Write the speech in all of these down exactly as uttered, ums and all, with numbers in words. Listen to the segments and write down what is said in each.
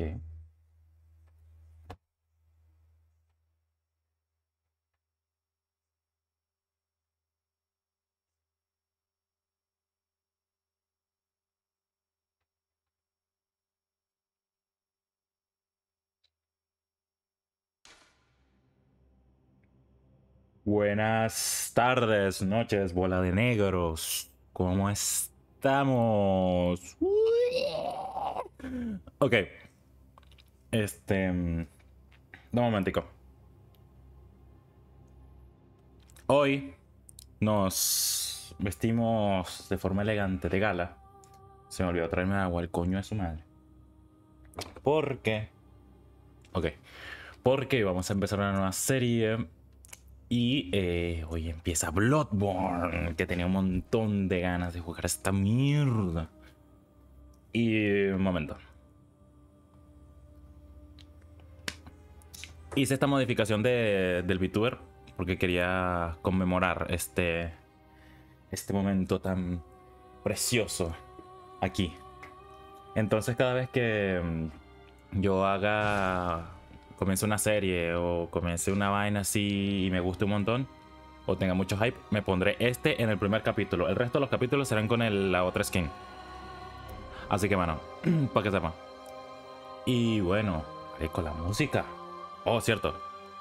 ¿Qué? Buenas tardes, noches, bola de negros. ¿Cómo estamos? Ok, este... mm, Un momentico. Hoy nos vestimos de forma elegante de gala. Se me olvidó traerme agua, el coño de su madre. ¿Por qué? Ok, porque vamos a empezar una nueva serie. Y eh, hoy empieza Bloodborne, que tenía un montón de ganas de jugar esta mierda. Y un momento. Hice esta modificación de, del VTuber porque quería conmemorar este, este momento tan precioso aquí. Entonces cada vez que mm, yo haga, comience una serie o comience una vaina así y me guste un montón o tenga mucho hype, me pondré este en el primer capítulo. El resto de los capítulos serán con el, la otra skin. Así que bueno, para que sepan. Y bueno, eh, con la música. Oh, cierto.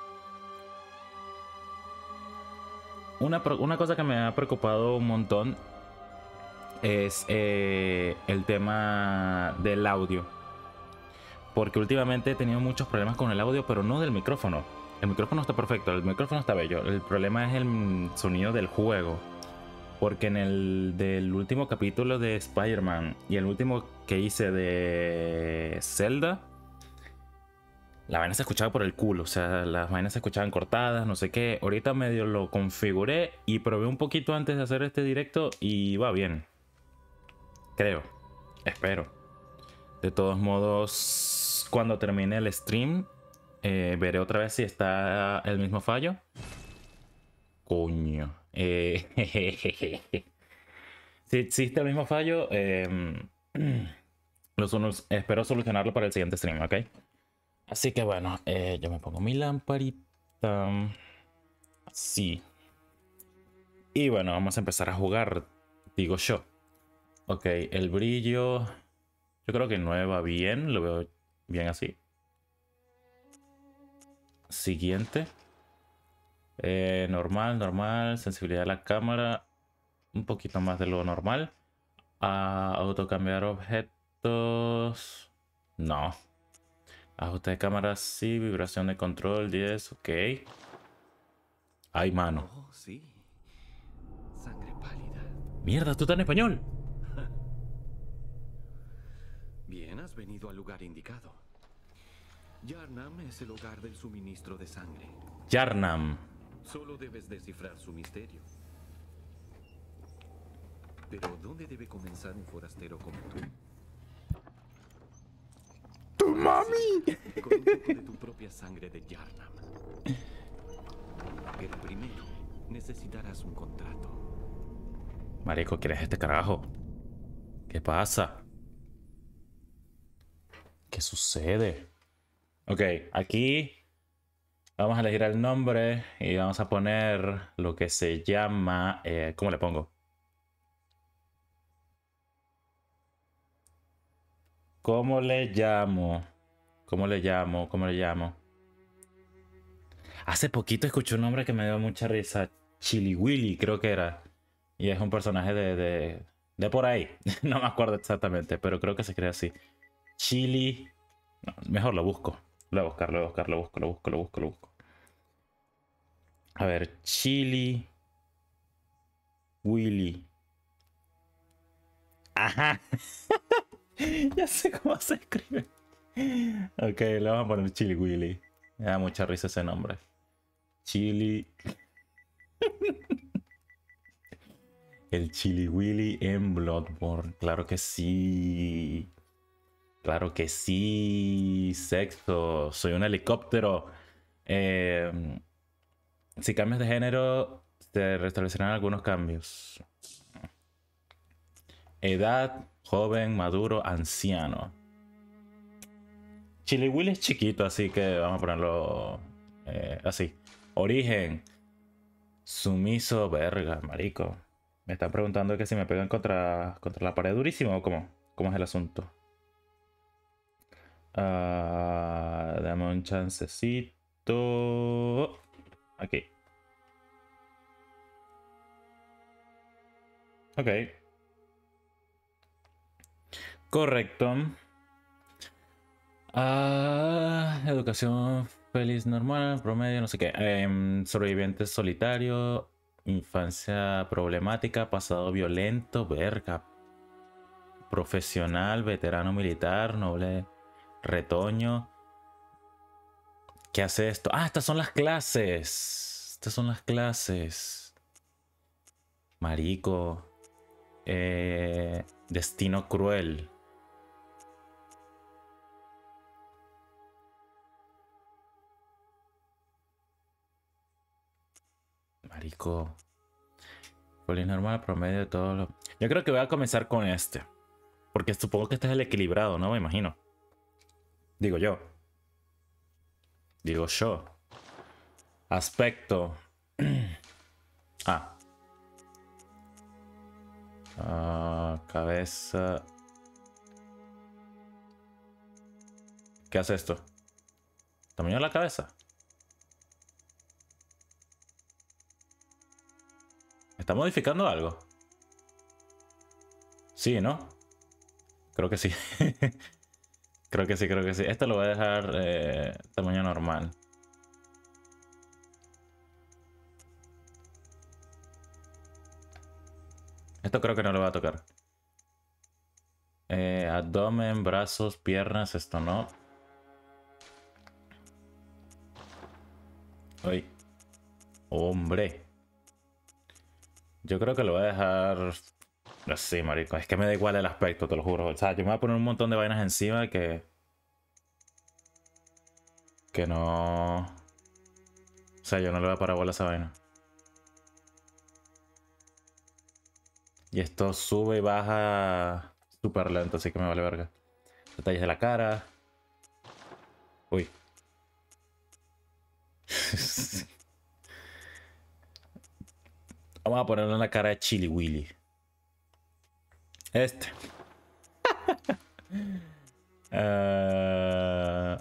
Una, una cosa que me ha preocupado un montón es eh, el tema del audio. Porque últimamente he tenido muchos problemas con el audio, pero no del micrófono. El micrófono está perfecto, el micrófono está bello. El problema es el sonido del juego. Porque en el del último capítulo de Spider-Man y el último que hice de Zelda, la vaina se escuchaba por el culo. O sea, las vainas se escuchaban cortadas, no sé qué. Ahorita medio lo configuré y probé un poquito antes de hacer este directo y va bien. Creo. Espero. De todos modos, cuando termine el stream, eh, veré otra vez si está el mismo fallo. Coño. Eh, si existe el mismo fallo, eh, lo solu- espero solucionarlo para el siguiente stream, ¿ok? Así que bueno, eh, yo me pongo mi lamparita. Así. Y bueno, vamos a empezar a jugar, digo yo. Ok, el brillo. Yo creo que nueve va bien, lo veo bien así. Siguiente. Eh, normal, normal. Sensibilidad de la cámara. Un poquito más de lo normal. Ah, autocambiar objetos. No. Ajuste de cámara, sí. Vibración de control, diez. Ok. Ay, mano. Oh, sí. Sangre pálida. Mierda, tú estás en español. Bien, has venido al lugar indicado. Yarnam es el hogar del suministro de sangre. Yarnam. Solo debes descifrar su misterio. Pero ¿dónde debe comenzar un forastero como tú? ¡Tu mami! Sí, con un poco de tu propia sangre de Yarnam. Pero primero necesitarás un contrato. Marico, ¿quieres este carajo? ¿Qué pasa? ¿Qué sucede? Ok, aquí vamos a elegir el nombre y vamos a poner lo que se llama... Eh, ¿cómo le pongo? ¿Cómo le llamo? ¿Cómo le llamo? ¿Cómo le llamo? Hace poquito escuché un nombre que me dio mucha risa. Chili Willy, creo que era. Y es un personaje de, de, de por ahí. No me acuerdo exactamente, pero creo que se cree así. Chili... No, mejor lo busco. Lo voy a buscar, lo voy a buscar, lo busco, lo busco, lo busco, lo busco. A ver, Chili Willy. Ajá. Ya sé cómo se escribe. Ok, le vamos a poner Chili Willy. Me da mucha risa ese nombre. Chili. El Chili Willy en Bloodborne. Claro que sí. Claro que sí. Sexo. Soy un helicóptero. Eh, si cambias de género, se restablecerán algunos cambios. Edad, joven, maduro, anciano. Chili Willy es chiquito, así que vamos a ponerlo eh, así. Origen. Sumiso, verga, marico. Me están preguntando que si me pegan contra, contra la pared durísimo o cómo. ¿Cómo es el asunto? Uh, dame un chancecito. Aquí. Ok. Correcto. Ah, educación feliz normal, promedio, no sé qué. Eh, sobreviviente solitario, infancia problemática, pasado violento, verga. Profesional, veterano militar, noble retoño. ¿Qué hace esto? Ah, estas son las clases. Estas son las clases. Marico. Eh, destino cruel. Marico. Feliz normal, promedio de todos los... Yo creo que voy a comenzar con este. Porque supongo que este es el equilibrado, ¿no? Me imagino. Digo yo. Digo yo. Aspecto. ah. Ah, cabeza. ¿Qué hace esto? ¿Tamaño de la cabeza? ¿Está modificando algo? Sí, ¿no? Creo que sí. Creo que sí, creo que sí. Este lo voy a dejar eh, tamaño normal. Esto creo que no lo va a tocar. Eh, abdomen, brazos, piernas, esto no. Uy. Hombre. Yo creo que lo voy a dejar así, marico. Es que me da igual el aspecto, te lo juro. O sea, yo me voy a poner un montón de vainas encima que... Que no... O sea, yo no le voy a parar bola a esa vaina. Y esto sube y baja súper lento, así que me vale verga. Detalles de la cara. Uy. Vamos a ponerle una cara de Chili Willy. Este. uh...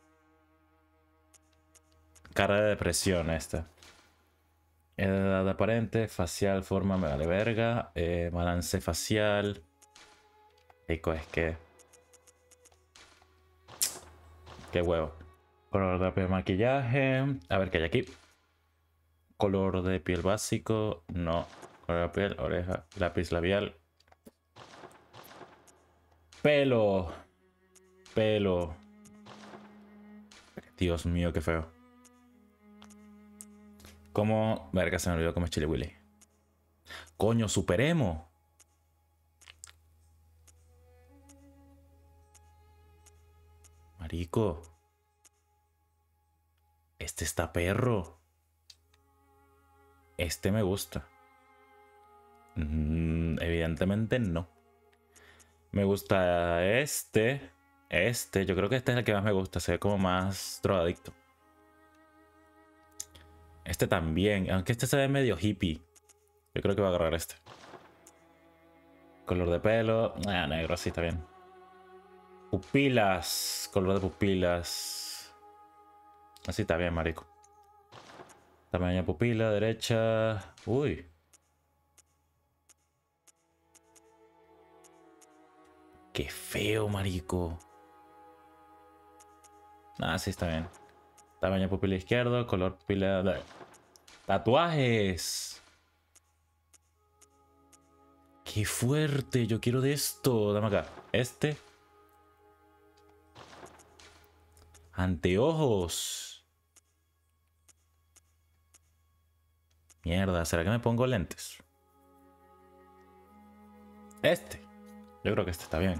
Cara de depresión esta. Edad aparente, facial, forma, me vale verga. Eh, balance facial. Rico, es que... Qué huevo. Color de piel, maquillaje. A ver qué hay aquí. Color de piel básico. No. Color de piel, oreja, lápiz labial. Pelo. Pelo. Dios mío, qué feo. ¿Cómo? Verga, se me olvidó cómo es Chili Willy. Coño, super emo. Marico. Este está perro. Este me gusta. Mm, evidentemente no. Me gusta este. Este, yo creo que este es el que más me gusta. Se ve como más drogadicto. Este también, aunque este se ve medio hippie. Yo creo que voy a agarrar este. Color de pelo. Ah, negro, así está bien. Pupilas. Color de pupilas. Así está bien, marico. Tamaño de pupila, derecha. Uy. Qué feo, marico. Ah, sí está bien. Tamaño de pupila izquierdo, color pupila... ¡Tatuajes! ¡Qué fuerte! Yo quiero de esto. Dame acá. Este. Anteojos. Mierda, ¿será que me pongo lentes? Este. Yo creo que este está bien.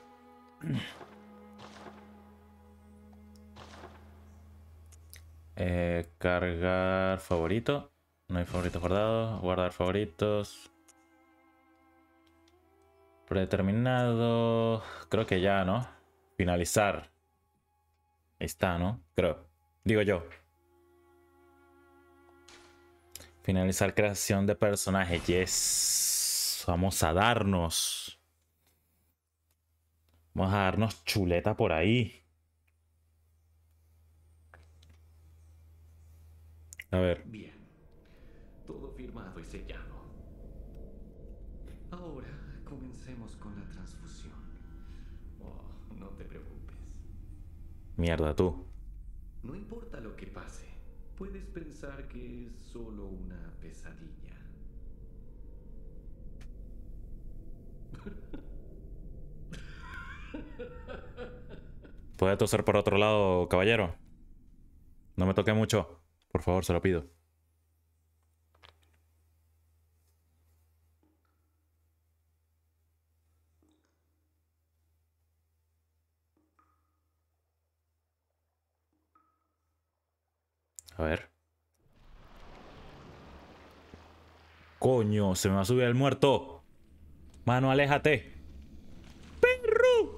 Eh, cargar favorito. No hay favoritos guardados. Guardar favoritos. Predeterminado. Creo que ya, ¿no? Finalizar. Ahí está, ¿no? Creo. Digo yo. Finalizar creación de personaje. Yes. Vamos a darnos. Vamos a darnos chuleta por ahí. A ver. Bien. Todo firmado y sellado. Ahora comencemos con la transfusión. Oh, no te preocupes. Mierda, tú. No importa lo que pase. Puedes pensar que es solo una pesadilla. ¿Puede toser por otro lado, caballero? No me toque mucho. Por favor, se lo pido. A ver. Coño, se me va a subir el muerto. Mano, aléjate. ¡Perro!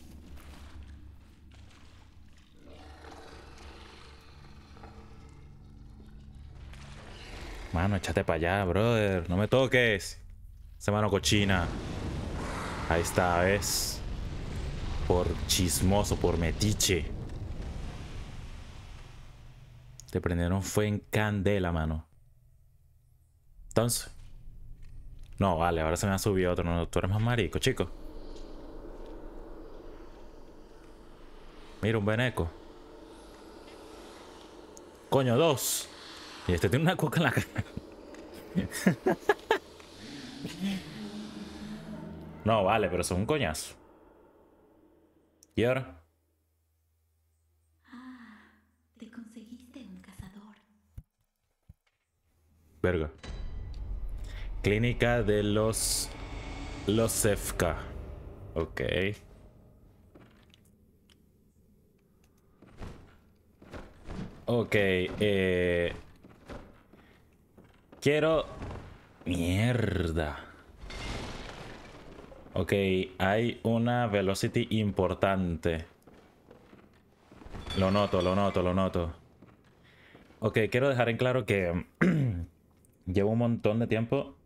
Mano, échate para allá, brother. No me toques. Esa mano cochina. Ahí está, ¿ves? Por chismoso, por metiche. Te prendieron fue en candela, mano. Entonces. No, vale, ahora se me ha subido otro. No, tú eres más marico, chico. Mira, un veneco. Coño, dos. Y este tiene una cuca en la cara. No, vale, pero son un coñazo. ¿Y ahora? Ah, te conseguiste un cazador. Verga. Clínica de los... Los Sefka. Ok. Ok, eh... Quiero... Mierda. Ok, hay una velocity importante. Lo noto, lo noto, lo noto. Ok, quiero dejar en claro que llevo un montón de tiempo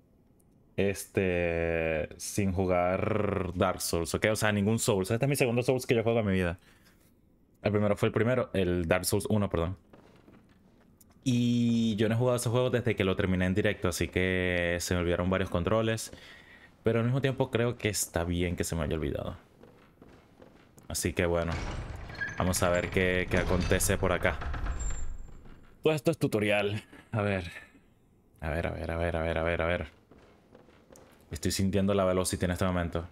este sin jugar Dark Souls, ok, o sea, ningún Souls. Este es mi segundo Souls que yo juego en mi vida. El primero fue el primero, el Dark Souls uno, perdón. Y yo no he jugado ese juego desde que lo terminé en directo, así que se me olvidaron varios controles. Pero al mismo tiempo creo que está bien que se me haya olvidado. Así que bueno, vamos a ver qué, qué acontece por acá. Todo esto es tutorial. A ver. A ver, a ver, a ver, a ver, a ver, a ver. Estoy sintiendo la velocity en este momento.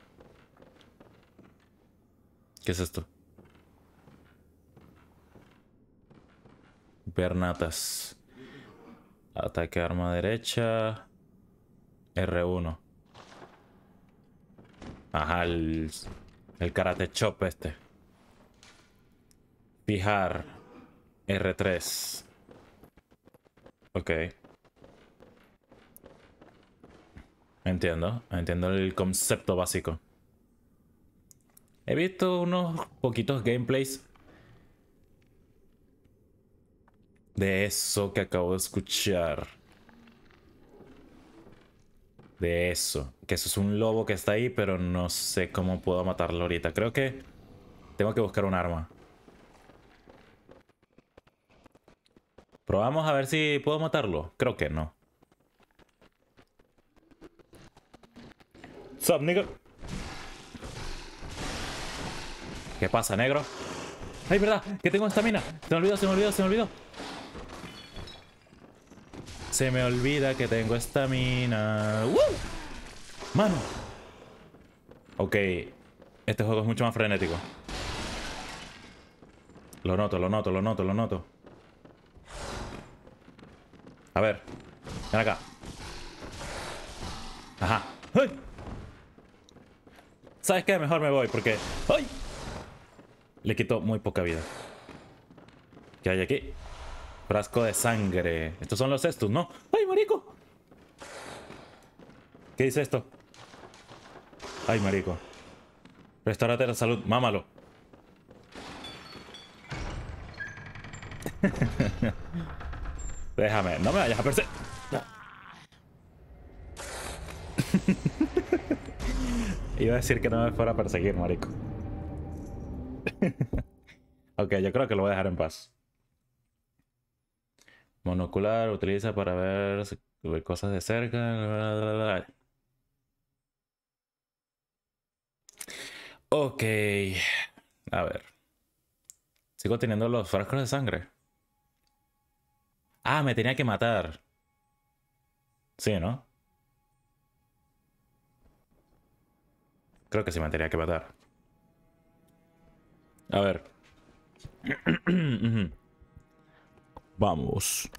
¿Qué es esto? Bernatas. Ataque arma derecha. R uno. Ajá, el, el karate chop este. Fijar. R tres. Ok. Entiendo. Entiendo el concepto básico. He visto unos poquitos gameplays de eso que acabo de escuchar. De eso. Que eso es un lobo que está ahí, pero no sé cómo puedo matarlo ahorita. Creo que tengo que buscar un arma. Probamos a ver si puedo matarlo. Creo que no. Sup, nigga? ¿Qué pasa, negro? ¡Ay, verdad! ¡Que tengo estamina! Se me olvidó, se me olvidó, se me olvidó. Se me olvida que tengo estamina. ¡Uh! ¡Mano! Ok. Este juego es mucho más frenético. Lo noto, lo noto, lo noto, lo noto. A ver. Ven acá. Ajá. ¡Ay! ¿Sabes qué? Mejor me voy porque... ¡Ay! Le quito muy poca vida. ¿Qué hay aquí? Frasco de sangre. Estos son los estos, ¿no? ¡Ay, marico! ¿Qué dice esto? ¡Ay, marico! Restaurate la salud. Mámalo. Déjame, no me vayas a perseguir. Iba a decir que no me fuera a perseguir, marico. Ok, yo creo que lo voy a dejar en paz. Monocular utiliza para ver cosas de cerca. Ok. A ver. Sigo teniendo los frascos de sangre. Ah, me tenía que matar. Sí, ¿no? Creo que sí me tenía que matar. A ver. Vamos.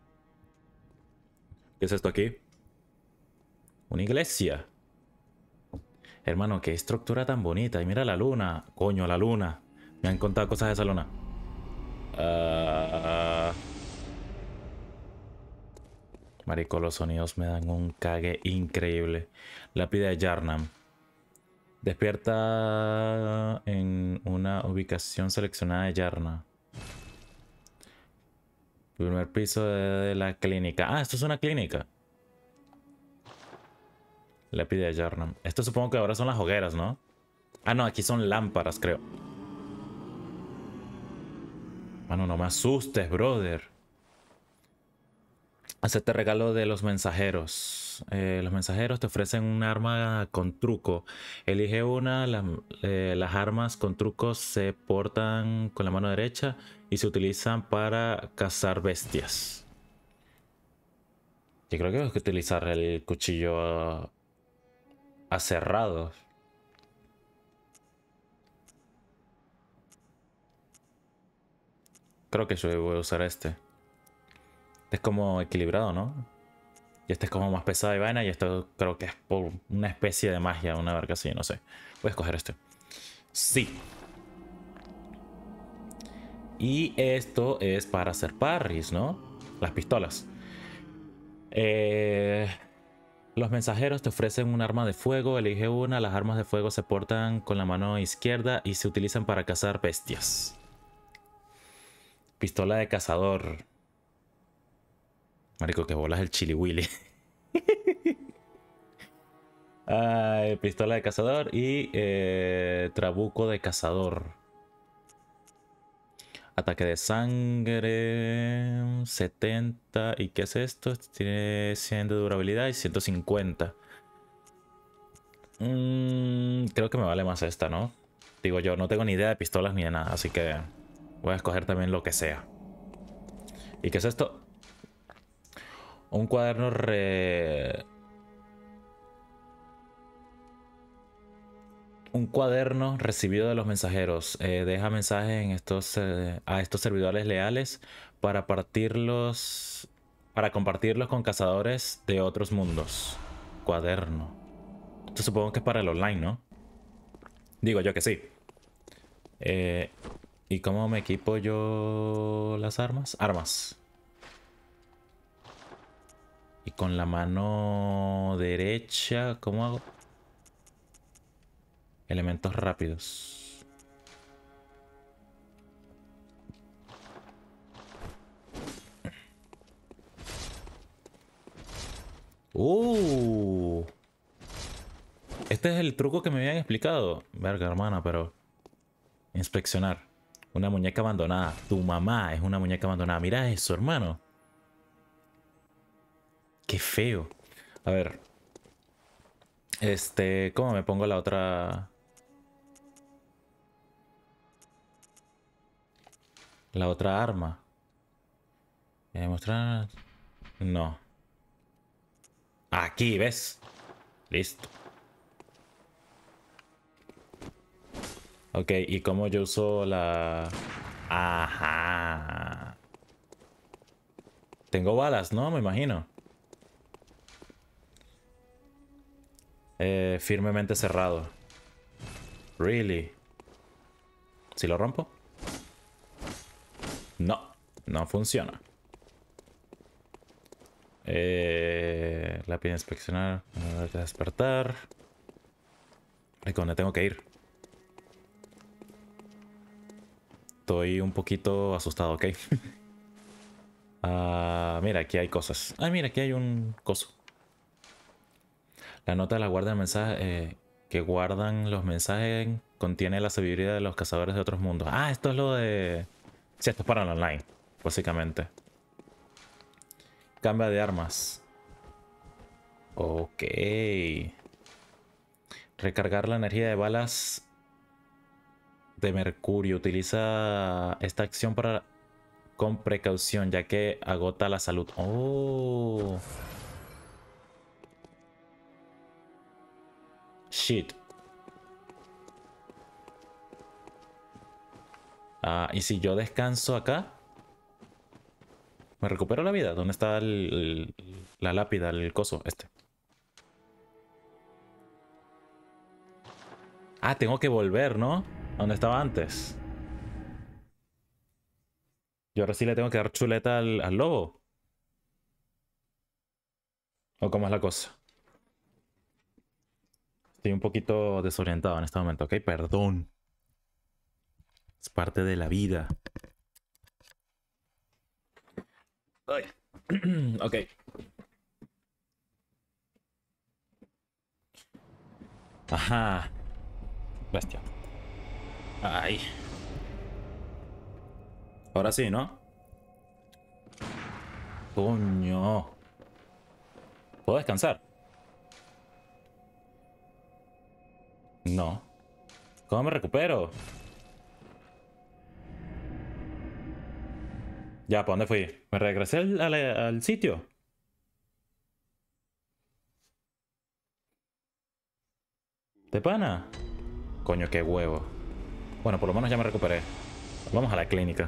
¿Qué es esto aquí? Una iglesia. Hermano, qué estructura tan bonita. Y mira la luna. Coño, la luna. Me han contado cosas de esa luna. Uh... Marico, los sonidos me dan un cague increíble. Lápida de Yharnam. Despierta en una ubicación seleccionada de Yharnam. Primer piso de la clínica. Ah, esto es una clínica. Lápida de Yharnam. Esto supongo que ahora son las hogueras, ¿no? Ah, no, aquí son lámparas, creo. Mano, no me asustes, brother. Hacerte regalo de los mensajeros. Eh, los mensajeros te ofrecen un arma con truco. Elige una. La, eh, las armas con trucos se portan con la mano derecha y se utilizan para cazar bestias. Yo creo que hay que utilizar el cuchillo aserrado. Creo que yo voy a usar este. Este es como equilibrado, ¿no? Y este es como más pesado y vaina. Y esto creo que es por una especie de magia, una verga así, no sé. Voy a escoger este. Sí. Y esto es para hacer parries, ¿no? Las pistolas. Eh, los mensajeros te ofrecen un arma de fuego. Elige una. Las armas de fuego se portan con la mano izquierda y se utilizan para cazar bestias. Pistola de cazador. Marico, que bolas el chili willy. Ay, pistola de cazador y eh, trabuco de cazador. Ataque de sangre setenta. ¿Y qué es esto? Tiene cien de durabilidad y ciento cincuenta. Mm, creo que me vale más esta, ¿no? Digo yo, no tengo ni idea de pistolas ni de nada, así que voy a escoger también lo que sea. ¿Y qué es esto? Un cuaderno re... Un cuaderno recibido de los mensajeros. Eh, deja mensajes en estos, eh, a estos servidores leales para partirlos, para compartirlos con cazadores de otros mundos. Cuaderno. Esto supongo que es para el online, ¿no? Digo yo que sí. Eh, ¿Y cómo me equipo yo las armas? Armas. Y con la mano derecha, ¿cómo hago? Elementos rápidos. Uh. Este es el truco que me habían explicado. Verga, hermana, pero... Inspeccionar. Una muñeca abandonada. Tu mamá es una muñeca abandonada. Mira eso, hermano. Qué feo. A ver. Este... ¿Cómo me pongo la otra...? La otra arma. Voy a mostrar... No. Aquí, ¿ves? Listo. Ok, ¿y cómo yo uso la...? Ajá. Tengo balas, ¿no? Me imagino. Eh, firmemente cerrado. Really. ¿Si lo rompo? No, no funciona. Eh, lápiz de inspeccionar. Despertar. ¿Y dónde tengo que ir? Estoy un poquito asustado, ¿ok? Ah, mira, aquí hay cosas. Ah, mira, aquí hay un coso. La nota de la guardia de mensajes eh, que guardan los mensajes contiene la sabiduría de los cazadores de otros mundos. Ah, esto es lo de... Sí, esto es para el online, básicamente. Cambia de armas. Ok. Recargar la energía de balas de mercurio. Utiliza esta acción para con precaución, ya que agota la salud. Oh. Shit. Ah, y si yo descanso acá, me recupero la vida. ¿Dónde está el, el- la lápida, el coso este? Ah, tengo que volver, ¿no? A donde estaba antes. Yo ahora sí le tengo que dar chuleta al, al lobo. ¿O cómo es la cosa? Estoy un poquito desorientado en este momento, ¿ok? Perdón. Es parte de la vida. Ay. Ok. Ajá. Bestia. Ay. Ahora sí, ¿no? Coño. ¿Puedo descansar? No. ¿Cómo me recupero? Ya, ¿para dónde fui? ¿Me regresé al, al- al sitio? ¿De pana? Coño, qué huevo. Bueno, por lo menos ya me recuperé. Vamos a la clínica.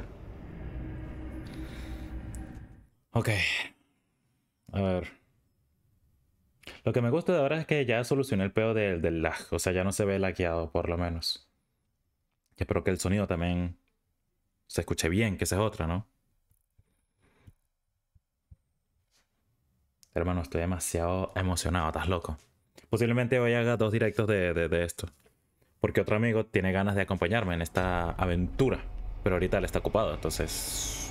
Ok. A ver. Lo que me gusta de ahora es que ya solucioné el peo del, del lag. O sea, ya no se ve lagueado, por lo menos. Y espero que el sonido también se escuche bien, que esa es otra, ¿no? Hermano, estoy demasiado emocionado, estás loco. Posiblemente hoy haga dos directos de, de, de esto. Porque otro amigo tiene ganas de acompañarme en esta aventura. Pero ahorita él está ocupado, entonces...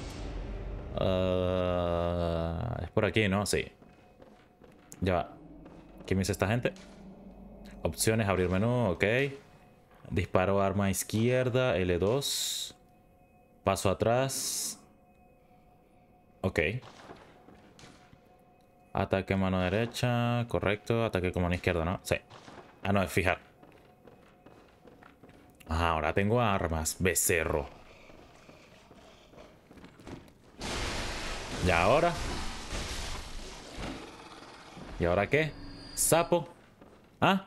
ah, es por aquí, ¿no? Sí. Ya va. ¿Qué me dice esta gente? Opciones, abrir menú, ok. Disparo arma izquierda, L dos. Paso atrás. Ok. Ataque mano derecha, correcto. Ataque con mano izquierda, ¿no? Sí. Ah, no, es fijar. Ah, ahora tengo armas, becerro. ¿Y ahora? ¿Y ahora qué? ¿Sapo? ¿Ah?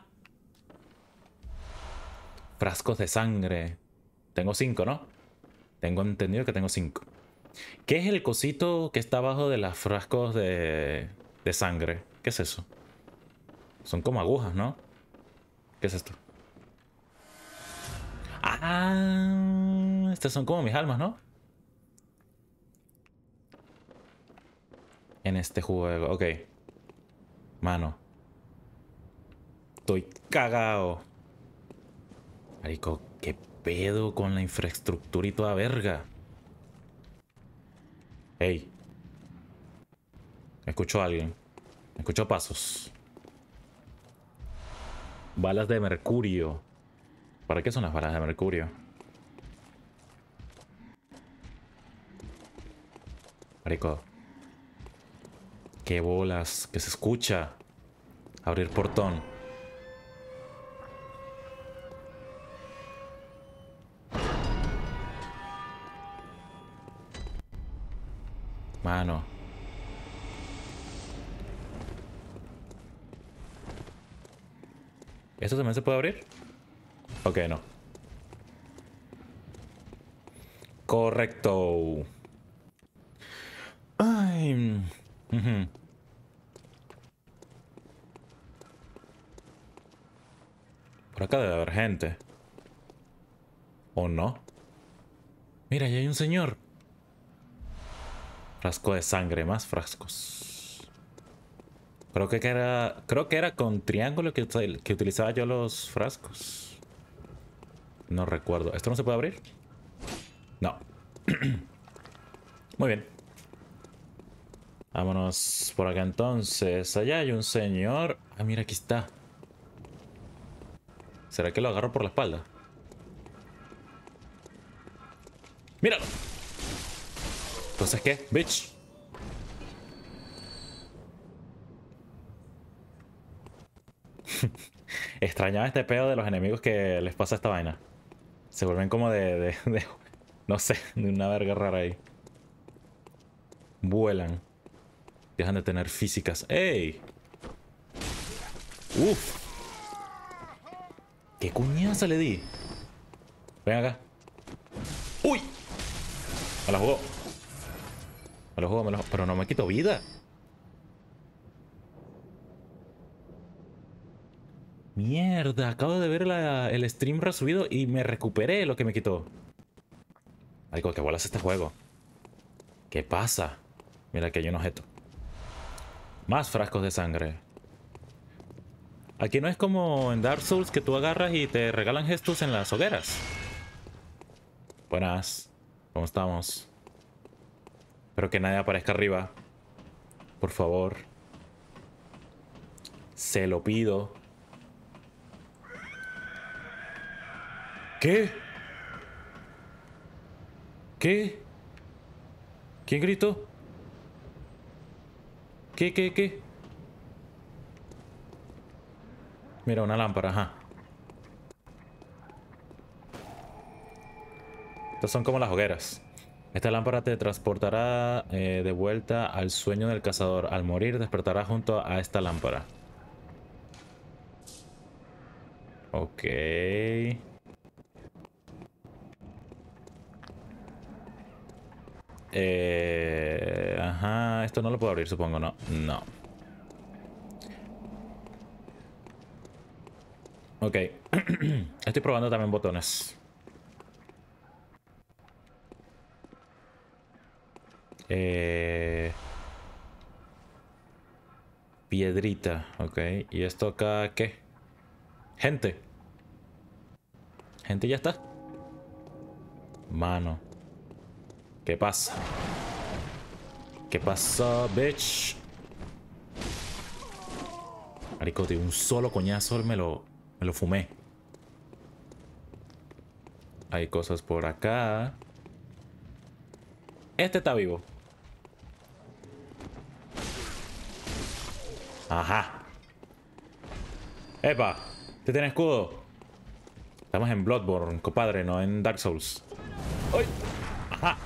Frascos de sangre. Tengo cinco, ¿no? Tengo entendido que tengo cinco. ¿Qué es el cosito que está abajo de los frascos de, de sangre? ¿Qué es eso? Son como agujas, ¿no? ¿Qué es esto? Ah, estas son como mis almas, ¿no? En este juego, ok. Mano. Estoy cagado. Marico, ¿qué pedo con la infraestructura y toda verga? Ey. Escucho a alguien. Escucho pasos. Balas de mercurio. ¿Para qué son las balas de mercurio? Marico. Qué bolas. Que se escucha. Abrir portón. Mano. ¿Esto también se puede abrir? Ok, no. Correcto. Ay. Ujú. Por acá debe haber gente. ¿O no? Mira, ahí hay un señor. Frasco de sangre, más frascos. Creo que era. Creo que era con triángulo que, util- que utilizaba yo los frascos. No recuerdo. ¿Esto no se puede abrir? No. Muy bien. Vámonos por acá entonces. Allá hay un señor. Ah, mira, aquí está. ¿Será que lo agarro por la espalda? ¡Míralo! Entonces, ¿qué? Bitch. Extrañaba este pedo de los enemigos que les pasa esta vaina. Se vuelven como de, de, de... No sé, de una verga rara ahí. Vuelan. Dejan de tener físicas. ¡Ey! ¡Uf! ¡Qué cuñaza le di! Ven acá. ¡Uy! Me la jugó. Me la jugó, me la jugó. Pero no me quito vida. Mierda, acabo de ver la, el stream resubido y me recuperé lo que me quitó. Algo que bolas este juego. ¿Qué pasa? Mira que hay un objeto. Más frascos de sangre. Aquí no es como en Dark Souls que tú agarras y te regalan gestos en las hogueras. Buenas. ¿Cómo estamos? Espero que nadie aparezca arriba. Por favor. Se lo pido. ¿Qué? ¿Qué? ¿Quién gritó? ¿Qué, qué, qué? Mira, una lámpara, ajá. Estas son como las hogueras. Esta lámpara te transportará eh, de vuelta al sueño del cazador. Al morir, despertará junto a esta lámpara. Ok. Eh, ajá, esto no lo puedo abrir, supongo, ¿no? No. Ok. Estoy probando también botones. Eh... Piedrita, ok. ¿Y esto acá qué? Gente. Gente ya está. Mano. ¿Qué pasa? ¿Qué pasa, bitch? Marico, de un solo coñazo me lo, me lo fumé. Hay cosas por acá. Este está vivo. Ajá. Epa, ¿este tiene escudo? Estamos en Bloodborne, compadre, no en Dark Souls. ¡Ay! Ajá.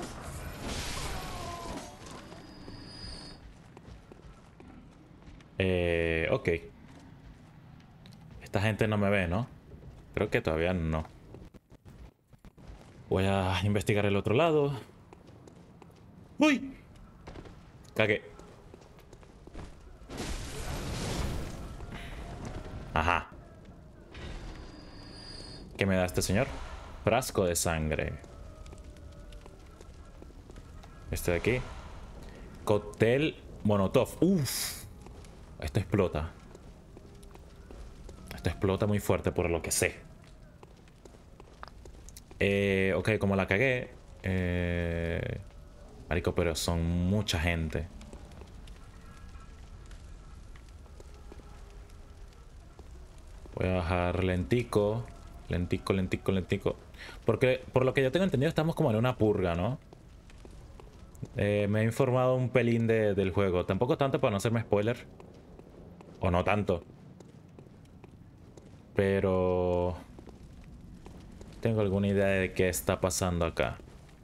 Eh, ok. Esta gente no me ve, ¿no? Creo que todavía no. Voy a investigar el otro lado. ¡Uy! Cagué. Ajá. ¿Qué me da este señor? Frasco de sangre. Este de aquí. Cóctel Molotov. Uff. Esto explota. Esto explota muy fuerte por lo que sé. Eh, ok, como la cagué. Eh, marico, pero son mucha gente. Voy a bajar lentico. Lentico, lentico, lentico. Porque por lo que yo tengo entendido estamos como en una purga, ¿no? Eh, me he informado un pelín de, del juego. Tampoco tanto para no hacerme spoiler. O no tanto. Pero... tengo alguna idea de qué está pasando acá.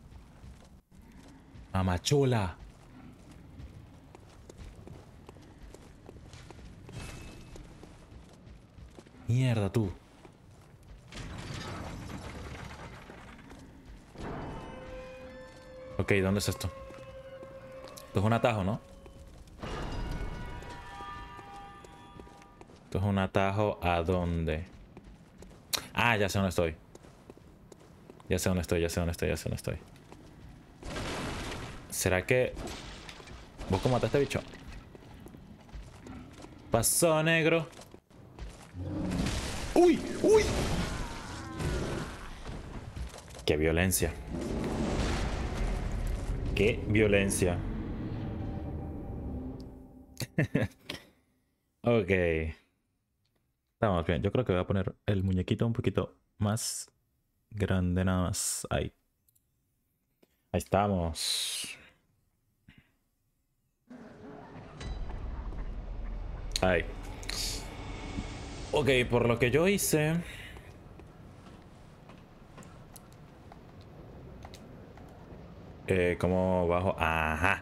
Mamachula. Mierda, tú. Ok, ¿dónde es esto? Esto es un atajo, ¿no? Esto es un atajo ¿a dónde? Ah, ya sé dónde estoy. Ya sé dónde estoy, ya sé dónde estoy, ya sé dónde estoy. ¿Será que... ¿vos cómo mataste a este bicho? Pasó, negro. ¡Uy! ¡Uy! ¡Qué violencia! ¡Qué violencia! Ok. Estamos bien. Yo creo que voy a poner el muñequito un poquito más grande nada más. Ahí. Ahí estamos. Ahí. Ok, por lo que yo hice... Eh, ¿cómo bajo? Ajá.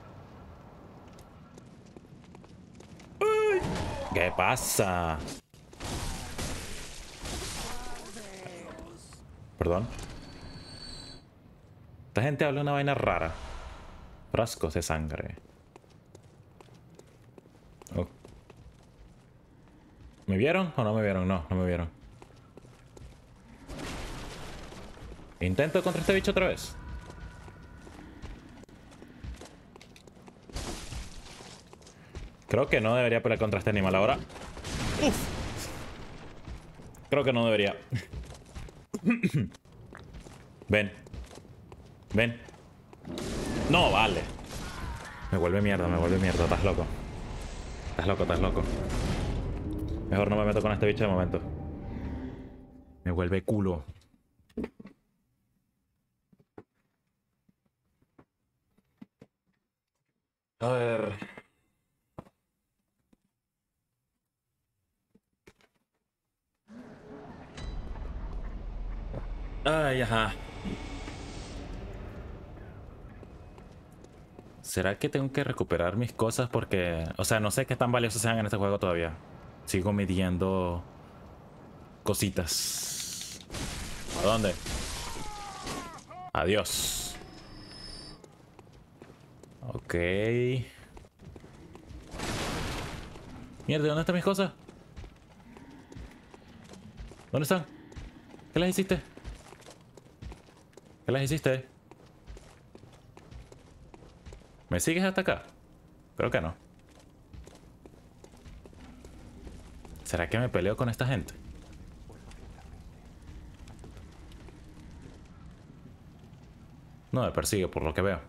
¡Ay! ¿Qué pasa? Perdón. Esta gente habla una vaina rara. Frascos de sangre. Oh. ¿Me vieron o no me vieron? No, no me vieron. Intento contra este bicho otra vez. Creo que no debería pelear contra este animal ahora. Uf. Creo que no debería. Ven. Ven. No, vale. Me vuelve mierda, me vuelve mierda. Estás loco. Estás loco, estás loco. Mejor no me meto con este bicho de momento. Me vuelve culo. A ver. Ay, ajá. ¿Será que tengo que recuperar mis cosas? Porque, o sea, no sé qué tan valiosos sean en este juego todavía. Sigo midiendo cositas. ¿A dónde? Adiós. Ok. Mierda, ¿dónde están mis cosas? ¿Dónde están? ¿Qué las hiciste? ¿Qué las hiciste? ¿Me sigues hasta acá? Creo que no. ¿Será que me peleo con esta gente? No me persigue por lo que veo.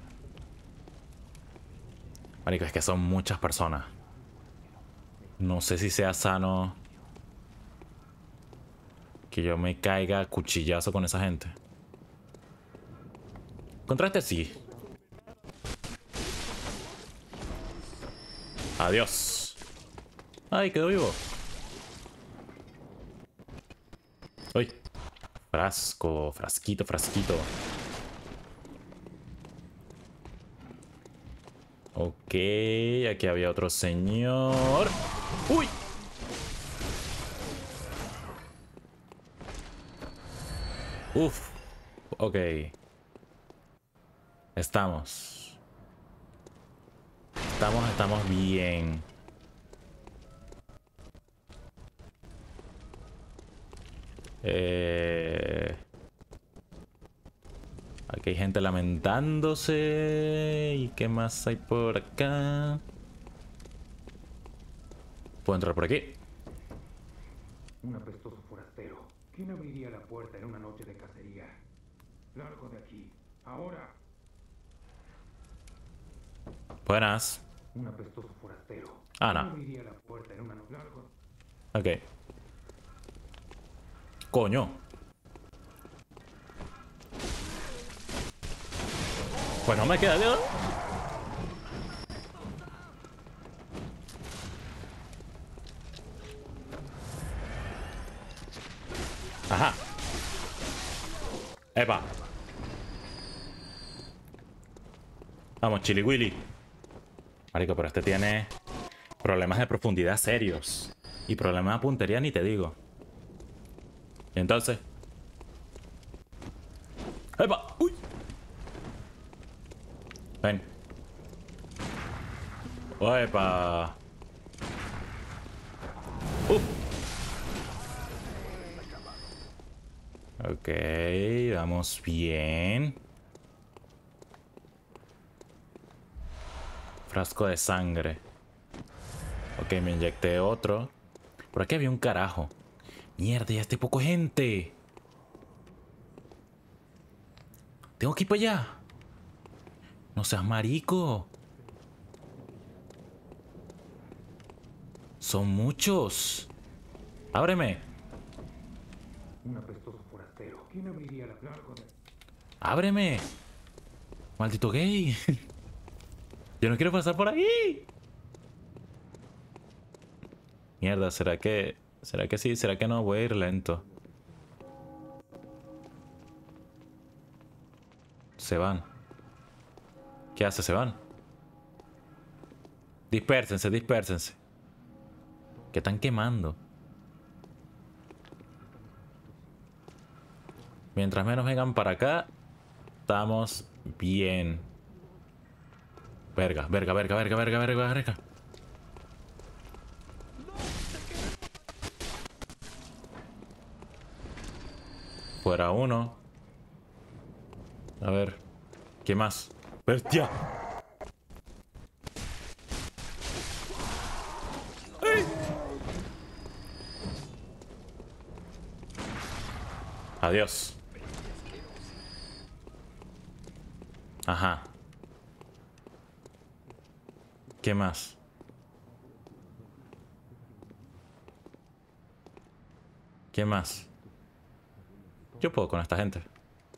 Marico, es que son muchas personas. No sé si sea sano que yo me caiga a cuchillazo con esa gente. Contra este sí. Adiós. Ay, quedó vivo. Uy. Frasco, frasquito, frasquito. Ok, aquí había otro señor. ¡Uy! Uf. Ok. Estamos. Estamos, estamos bien. Eh... Aquí hay gente lamentándose. ¿Y qué más hay por acá? ¿Puedo entrar por aquí? Un apestoso forastero. ¿Quién abriría la puerta en una noche de cacería? Largo de aquí. Ahora. Buenas. Un apestoso forastero. Ah, ¿Quién no. abriría la puerta en una noche? Largo. Ok. Coño. Pues no me queda de... Ajá. Epa. Vamos, Chili Willy. Marico, pero este tiene problemas de profundidad serios. Y problemas de puntería ni te digo. Y entonces... ¡Epa! ¡Uy! Ven. ¡Epa! ¡Uf! Ok, vamos bien. Frasco de sangre. Ok, me inyecté otro. Por aquí había un carajo. Mierda, ya estoy poco gente. Tengo que ir para allá. No seas marico. Son muchos. Ábreme. Un apestoso forastero. ¿Quién abriría la largo de... Ábreme. Maldito gay. Yo no quiero pasar por ahí. Mierda, ¿será que... ¿Será que sí? ¿Será que no? Voy a ir lento. Se van. ¿Qué hace? Se van. Dispérsense, dispérsense. ¿Qué están quemando? Mientras menos vengan para acá, estamos bien. Verga, verga, verga, verga, verga, verga, verga. Fuera uno. A ver. ¿Qué más? ¡Bestia! ¡Ay! Adiós. Ajá. ¿Qué más? ¿Qué más? Yo puedo con esta gente.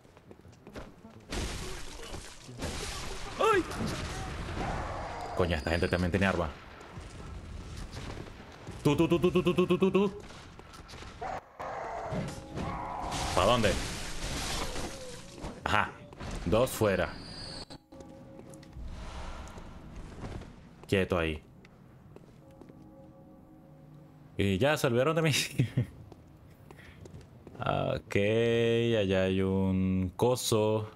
¡Ay! Coño, esta gente también tiene arma. Tú, tú, tú, tú, tú, tú, tú, tú, tú, tú. ¿Para dónde? Ajá. Dos fuera. Quieto ahí. Y ya se olvidaron de mí. Ok, allá hay un coso.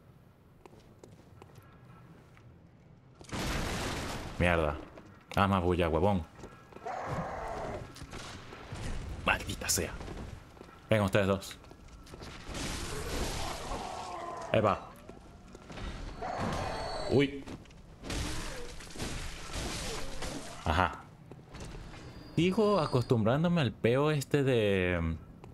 Mierda. Ah, más bulla, huevón. Maldita sea. Vengan ustedes dos. Epa. Uy. Ajá. Sigo acostumbrándome al peo este de...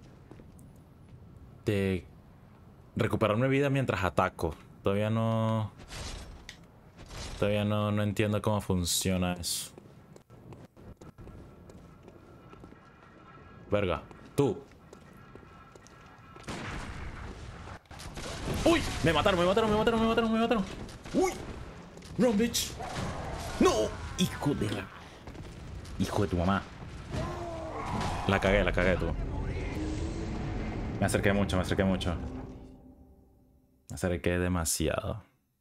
De... recuperarme vida mientras ataco. Todavía no... Todavía no, no entiendo cómo funciona eso. Verga. Tú. ¡Uy! Me mataron, me mataron, me mataron, me mataron, me mataron. ¡Uy! Run, bitch. ¡No! Hijo de la... Hijo de tu mamá. La cagué, la cagué tú. Me acerqué mucho, me acerqué mucho. Me acerqué demasiado.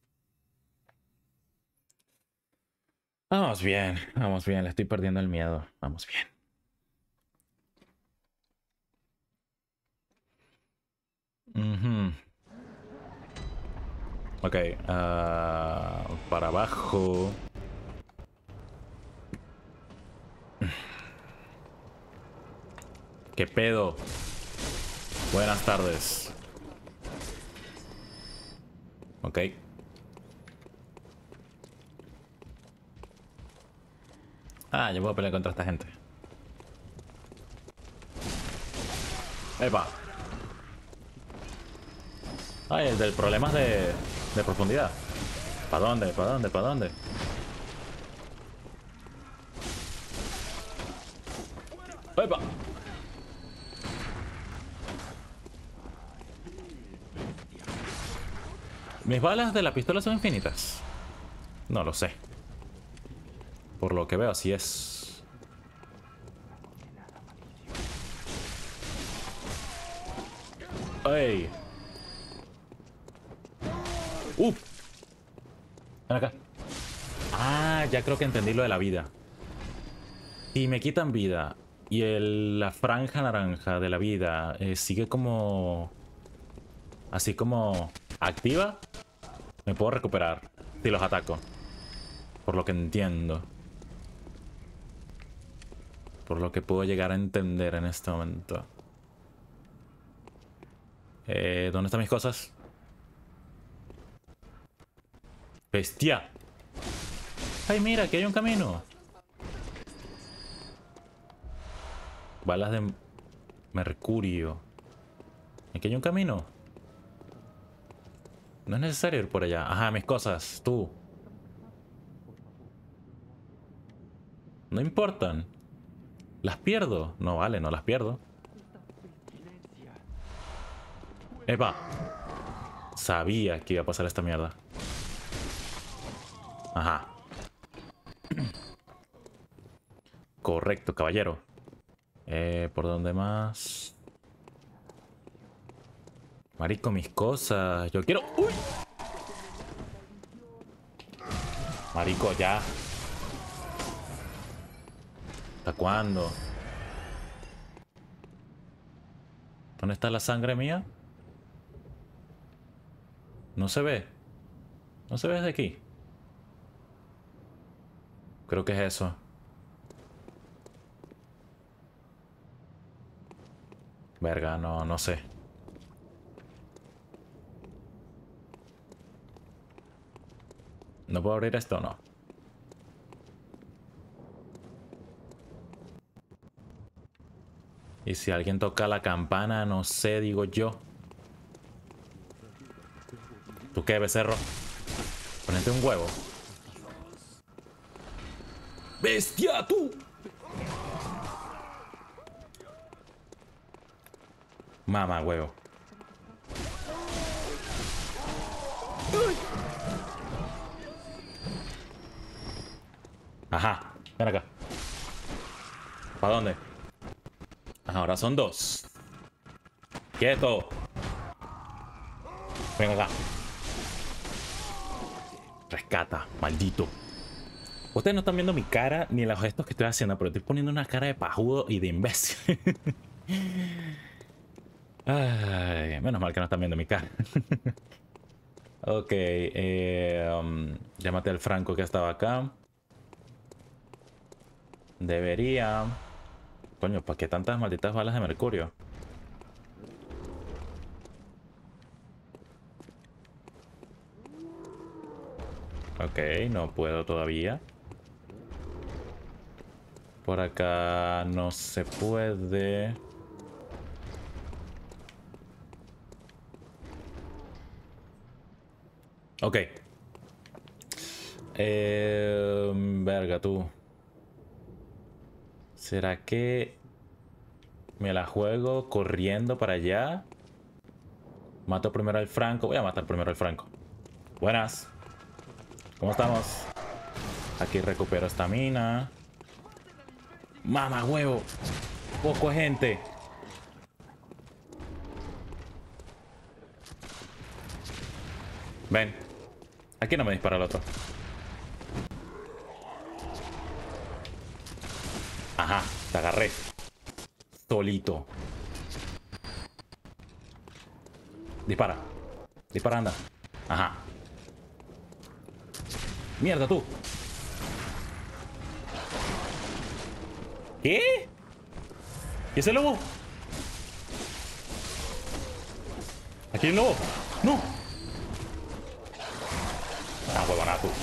Vamos bien, vamos bien. Le estoy perdiendo el miedo. Vamos bien. Uh-huh. Ok, uh, para abajo. ¿Qué pedo? Buenas tardes. Ok. Ah, yo puedo pelear contra esta gente. Epa. Ay, el del problema es de, de profundidad. ¿Para dónde? ¿Para dónde? ¿Para dónde? ¡Epa! ¿Mis balas de la pistola son infinitas? No lo sé. Por lo que veo, así es. ¡Ey! ¡Uh! Ven acá. Ah, ya creo que entendí lo de la vida. Si me quitan vida y el, la franja naranja de la vida eh, sigue como... Así como activa, me puedo recuperar si los ataco. Por lo que entiendo. Por lo que puedo llegar a entender en este momento. Eh, ¿Dónde están mis cosas? ¡Bestia! ¡Ay, mira! ¡Que hay un camino! Balas de mercurio. ¿Aquí hay un camino? No es necesario ir por allá. Ajá, mis cosas. Tú. No importan. ¿Las pierdo? No vale, no las pierdo. ¡Epa! Sabía que iba a pasar esta mierda. Ajá. Correcto, caballero. Eh, ¿por dónde más? Marico, mis cosas. Yo quiero... ¡Uy! Marico, ya. ¿Hasta cuándo? ¿Dónde está la sangre mía? No se ve. No se ve desde aquí. Creo que es eso. Verga, no, no sé. ¿No puedo abrir esto o no? Y si alguien toca la campana, no sé, digo yo. ¿Tú qué, becerro? Ponete un huevo. ¡Bestia, tú! Mamá, huevo. Ajá, ven acá. ¿Para dónde? Ajá, ahora son dos. ¡Quieto! Ven acá. Rescata, maldito. Ustedes no están viendo mi cara ni los gestos que estoy haciendo, pero estoy poniendo una cara de pajudo y de imbécil. Ay, menos mal que no están viendo mi cara. Ok, eh, um, llámate al Franco que estaba acá. Debería... Coño, ¿para qué tantas malditas balas de mercurio? Ok, no puedo todavía. Por acá no se puede. Ok. Eh, verga, tú. ¿Será que me la juego corriendo para allá? Mato primero al Franco. Voy a matar primero al Franco. Buenas. ¿Cómo estamos? Aquí recupero estamina. ¡Mamá, huevo! Poco gente. Ven. Aquí no me dispara el otro. Ajá, te agarré. Solito. Dispara. Dispara, anda. Ajá. Mierda, tú. ¿Qué? ¿Y ese lobo? ¿Aquí hay un lobo? ¡No! Ah, huevona, tú.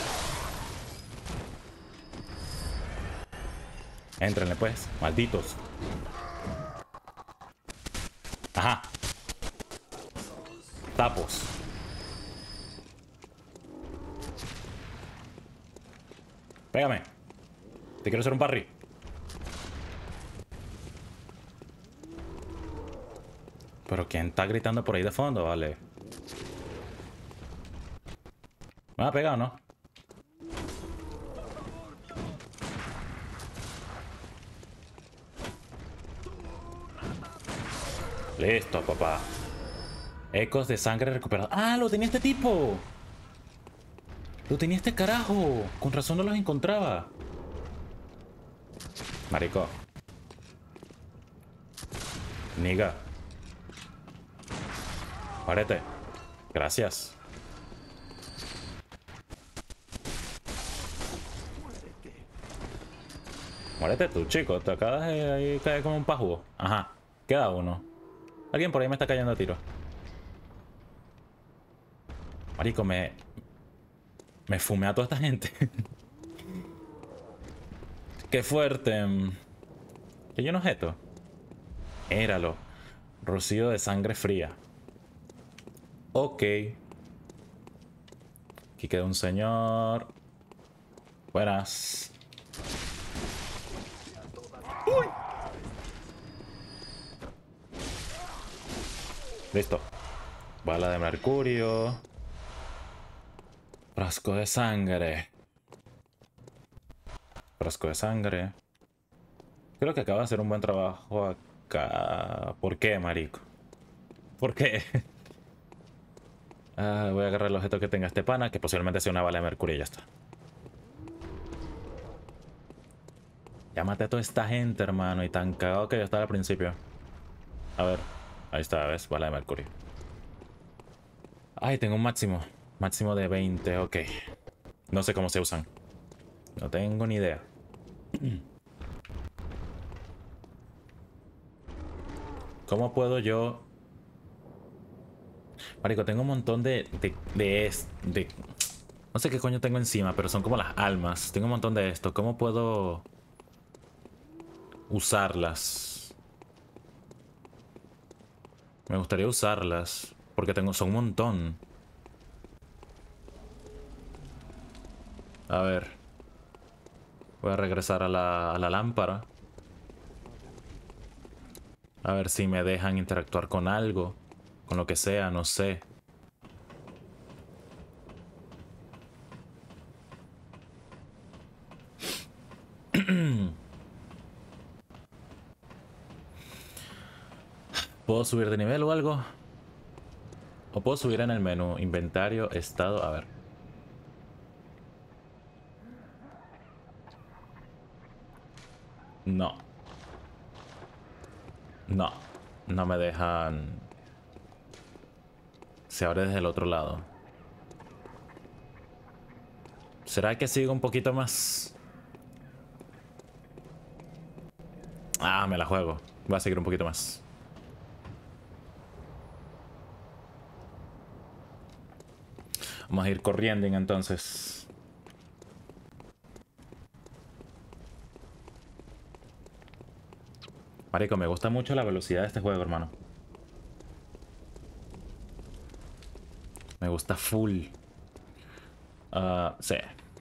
Éntrenle, pues, malditos. Ajá. Tapos. Pégame. Te quiero hacer un parry. Pero ¿quién está gritando por ahí de fondo? Vale. ¿Me ha pegado o no? Listo, papá. Ecos de sangre recuperados. ¡Ah, lo tenía este tipo! Lo tenía este carajo. Con razón no los encontraba. Marico. Niga. Muérete. Gracias. Muérete tú, chico. Te acabas de ahí caer como un pajugo. Ajá. Queda uno. Alguien por ahí me está cayendo a tiro. Marico, me... Me fumé a toda esta gente. Qué fuerte. ¿Qué hay un objeto? Éralo. Rocío de sangre fría. Ok. Aquí queda un señor. Buenas. ¡Uy! Listo. Bala de mercurio. Frasco de sangre. Frasco de sangre. Creo que acaba de hacer un buen trabajo acá. ¿Por qué, marico? ¿Por qué? Ah, voy a agarrar el objeto que tenga este pana, que posiblemente sea una bala de mercurio y ya está. Ya maté a toda esta gente, hermano, y tan cagado que yo estaba al principio. A ver, ahí está, ¿ves? Bala de mercurio. Ay, tengo un máximo. Máximo de veinte, ok. No sé cómo se usan. No tengo ni idea. ¿Cómo puedo yo...? Marico, tengo un montón de... De, de, de... No sé qué coño tengo encima, pero son como las almas. Tengo un montón de esto. ¿Cómo puedo... usarlas? Me gustaría usarlas. Porque tengo... son un montón. A ver. Voy a regresar a la, a la lámpara. A ver si me dejan interactuar con algo. Con lo que sea, no sé. ¿Puedo subir de nivel o algo? ¿O puedo subir en el menú? Inventario, estado, a ver. No. No. No me dejan... Se abre desde el otro lado. ¿Será que sigo un poquito más? Ah, me la juego. Voy a seguir un poquito más. Vamos a ir corriendo entonces. Marico, me gusta mucho la velocidad de este juego, hermano. Me gusta full. Uh, sí.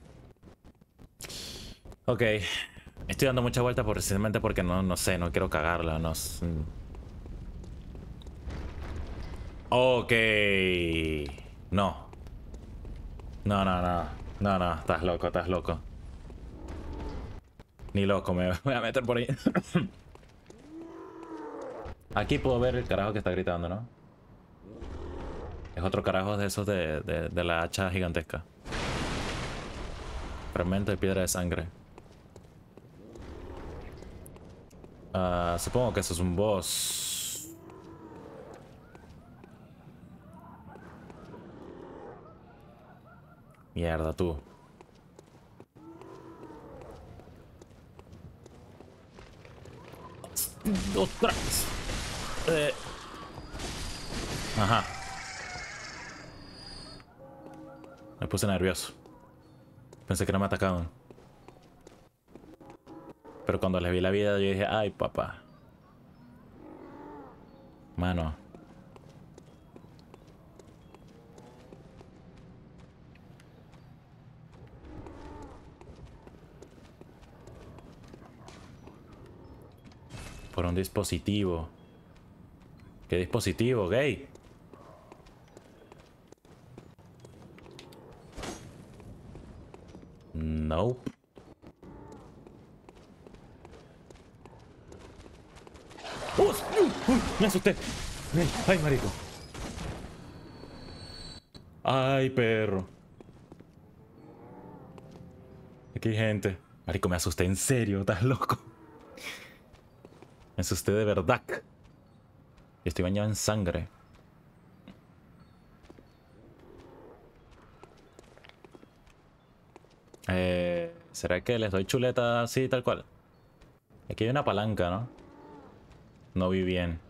Ok. Estoy dando mucha vuelta precisamente porque no, no sé, no quiero cagarla. No sé. Ok. No. No, no, no. No, no. Estás loco, estás loco. Ni loco, me voy a meter por ahí. Aquí puedo ver el carajo que está gritando, ¿no? Es otro carajo de esos de, de, de la hacha gigantesca. Fragmento de piedra de sangre. Uh, supongo que eso es un boss. Mierda, tú. ¡Ostras! Eh. Ajá. Me puse nervioso. Pensé que no me atacaban. Pero cuando les vi la vida yo dije, ay papá. Mano. Por un dispositivo. ¿Qué dispositivo, gay? Nope. ¡Oh! ¡Uy! ¡Me asusté! ¡Ay, marico! ¡Ay, perro! Aquí hay gente. Marico, me asusté en serio, ¿estás loco? Me asusté de verdad. Y estoy bañado en sangre. Eh, ¿Será que les doy chuleta así, tal cual? Aquí hay una palanca, ¿no? No vi bien.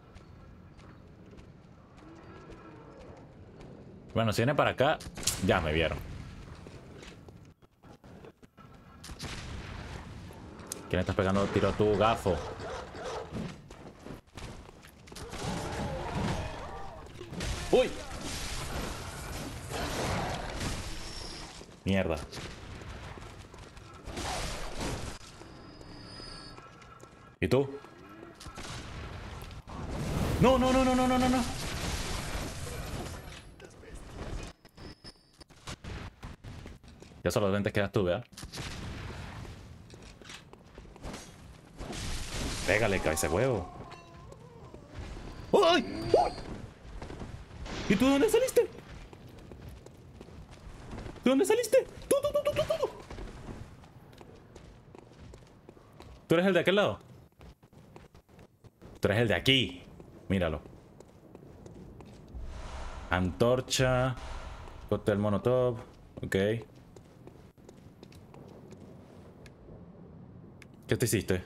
Bueno, si viene para acá, ya me vieron. ¿Quién estás pegando tiro a tu gafo? ¡Uy! Mierda. ¿Y tú? No, no, no, no, no, no, no, no. Ya solamente quedas tú, ¿verdad? Pégale, cabeza de huevo. ¡Ay! ¿Y tú de dónde saliste? ¿De dónde saliste? ¡Tú, tú, tú, tú, tú, tú! ¿Tú eres el de aquel lado? Tú eres el de aquí. Míralo. Antorcha. Cóctel Molotov. Ok. ¿Qué te hiciste?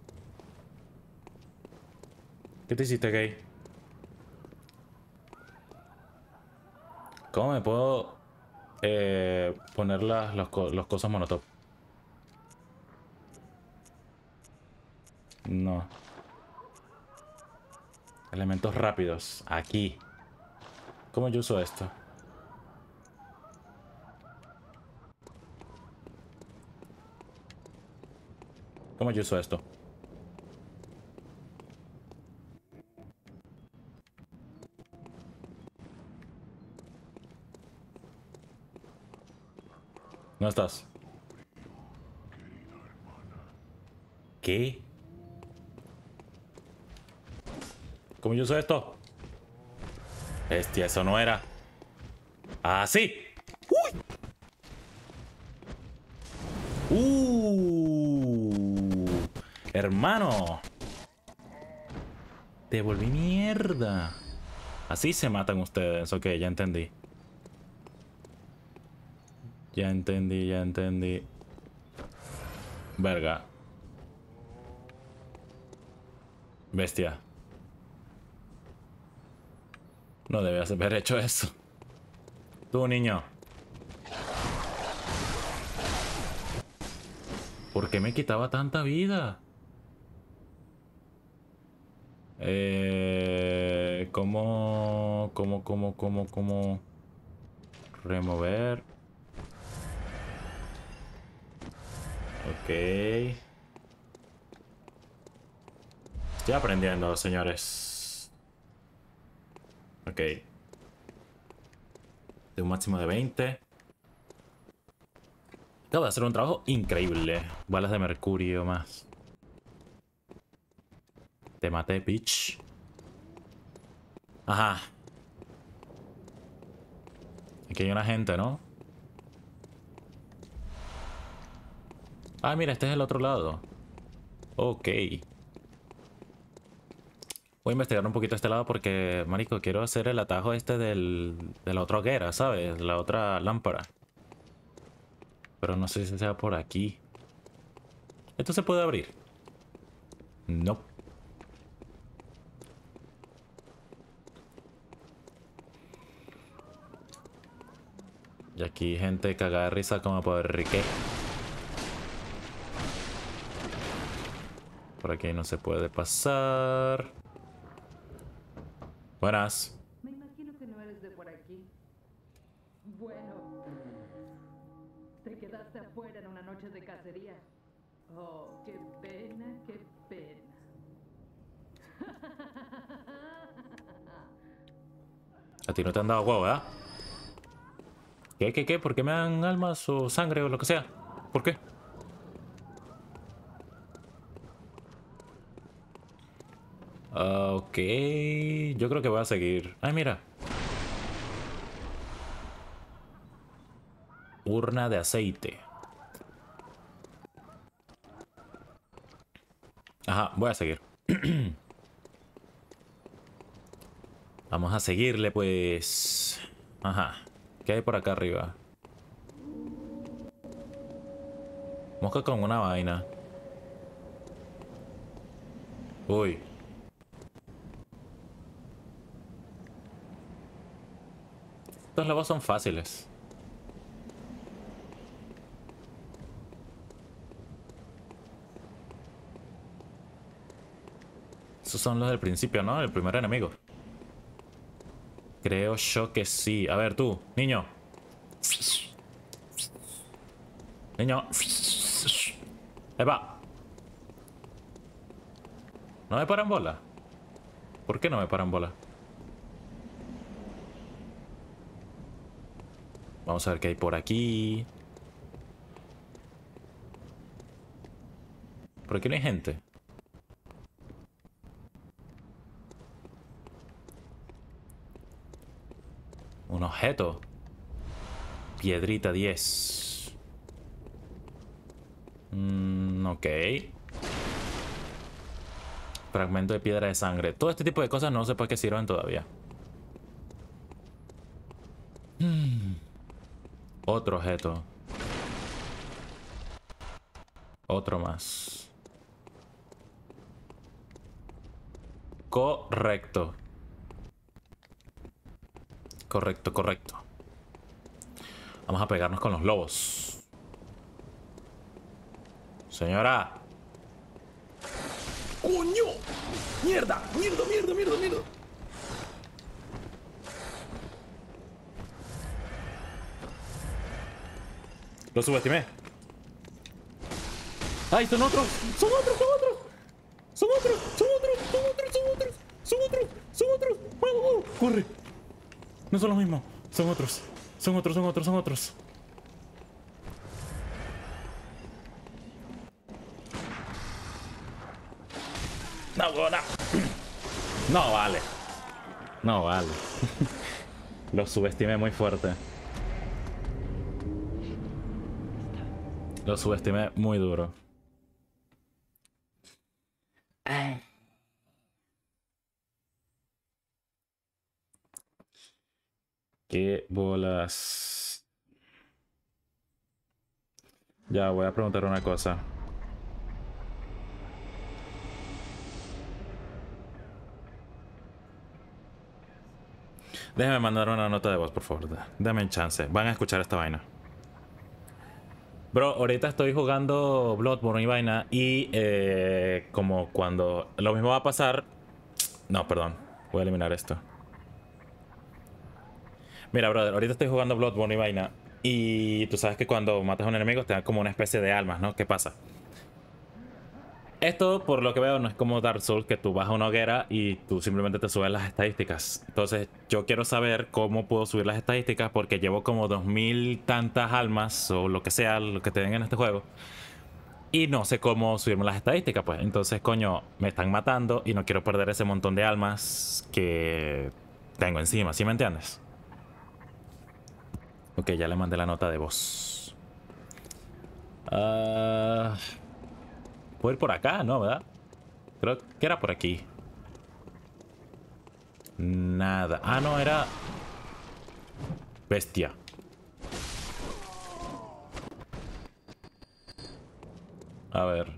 ¿Qué te hiciste, gay? ¿Cómo me puedo eh, poner las los, co los cosas Molotov? No. Elementos rápidos. Aquí. ¿Cómo yo uso esto? ¿Cómo yo uso esto? ¿No estás? ¿Qué? ¿Cómo yo uso esto? Bestia, eso no era. ¡Así! ¡Uy! ¡Uh! Hermano. Te volví mierda. Así se matan ustedes. Ok, ya entendí. Ya entendí, ya entendí. Verga. Bestia. No debías haber hecho eso. Tú, niño. ¿Por qué me quitaba tanta vida? Eh... ¿Cómo... ¿Cómo, cómo, cómo, cómo... Remover... Ok. Estoy aprendiendo, señores. Ok. De un máximo de veinte. Acabo de hacer un trabajo increíble. Balas de mercurio más. Te maté, bitch. Ajá. Aquí hay una gente, ¿no? Ah, mira, este es el otro lado. Ok. Voy a investigar un poquito este lado porque, marico, quiero hacer el atajo este del, de la otra hoguera, ¿sabes? La otra lámpara. Pero no sé si sea por aquí. ¿Esto se puede abrir? No. Y aquí gente cagada de risa como por Enrique. Por aquí no se puede pasar. Buenas. Me imagino que no eres de por aquí. Bueno, te quedaste afuera en una noche de cacería. Oh, qué pena, qué pena. A ti no te han dado huevo, ¿verdad? ¿Qué, qué, qué? ¿Por qué me dan almas o sangre o lo que sea? ¿Por qué? Uh, ok. Yo creo que voy a seguir. Ay, mira. Urna de aceite. Ajá, voy a seguir. Vamos a seguirle, pues. Ajá. ¿Qué hay por acá arriba? Mosca con una vaina. Uy. Estos lobos son fáciles. Esos son los del principio, ¿no? El primer enemigo. Creo yo que sí. A ver, tú, niño. Niño. Ahí va. ¿No me paran bola? ¿Por qué no me paran bola? Vamos a ver qué hay por aquí. Por aquí no hay gente. Un objeto. Piedrita diez. Mm, ok. Fragmento de piedra de sangre. Todo este tipo de cosas no sé para qué sirven todavía. Hmm. Otro objeto. Otro más. Correcto. Correcto, correcto. Vamos a pegarnos con los lobos. Señora. ¡Coño! ¡Mierda! ¡Mierda, mierda, mierda, mierda! Lo subestimé. ¡Ay, son otros! ¡Son otros, son otros! ¡Son otros, son otros, son otros, son otros! ¡Son otros, son otros! ¡Vamos, vamos! ¡Corre! No son los mismos. Son otros. Son otros, son otros, son otros. No, no. No vale. No vale. Lo subestimé muy fuerte. Lo subestimé muy duro. Ay. ¿Qué bolas? Ya, voy a preguntar una cosa. Déjame mandar una nota de voz, por favor. Dame un chance. Van a escuchar esta vaina. Bro, ahorita estoy jugando Bloodborne y vaina. Y eh, como cuando lo mismo va a pasar... No, perdón. Voy a eliminar esto. Mira, brother, ahorita estoy jugando Bloodborne y vaina. Y tú sabes que cuando matas a un enemigo te dan como una especie de almas, ¿no? ¿Qué pasa? Esto, por lo que veo, no es como Dark Souls, que tú vas a una hoguera y tú simplemente te subes las estadísticas. Entonces, yo quiero saber cómo puedo subir las estadísticas porque llevo como dos mil tantas almas o lo que sea, lo que te den en este juego. Y no sé cómo subirme las estadísticas, pues. Entonces, coño, me están matando y no quiero perder ese montón de almas que tengo encima, ¿sí me entiendes? Ok, ya le mandé la nota de voz. Ah... Uh... ¿Puedo ir por acá? No, ¿verdad? Creo que era por aquí. Nada. Ah, no, era... Bestia. A ver.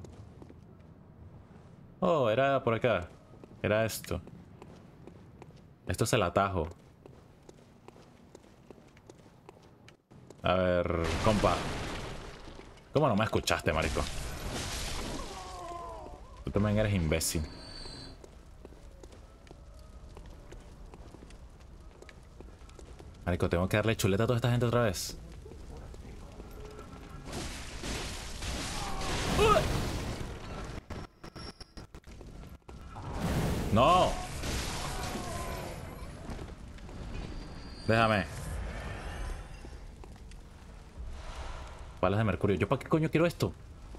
Oh, era por acá. Era esto. Esto es el atajo. A ver, compa. ¿Cómo no me escuchaste, marico? Tú también eres imbécil. Marico, tengo que darle chuleta a toda esta gente otra vez. ¡No! Déjame. Balas de mercurio. ¿Yo para qué coño quiero esto?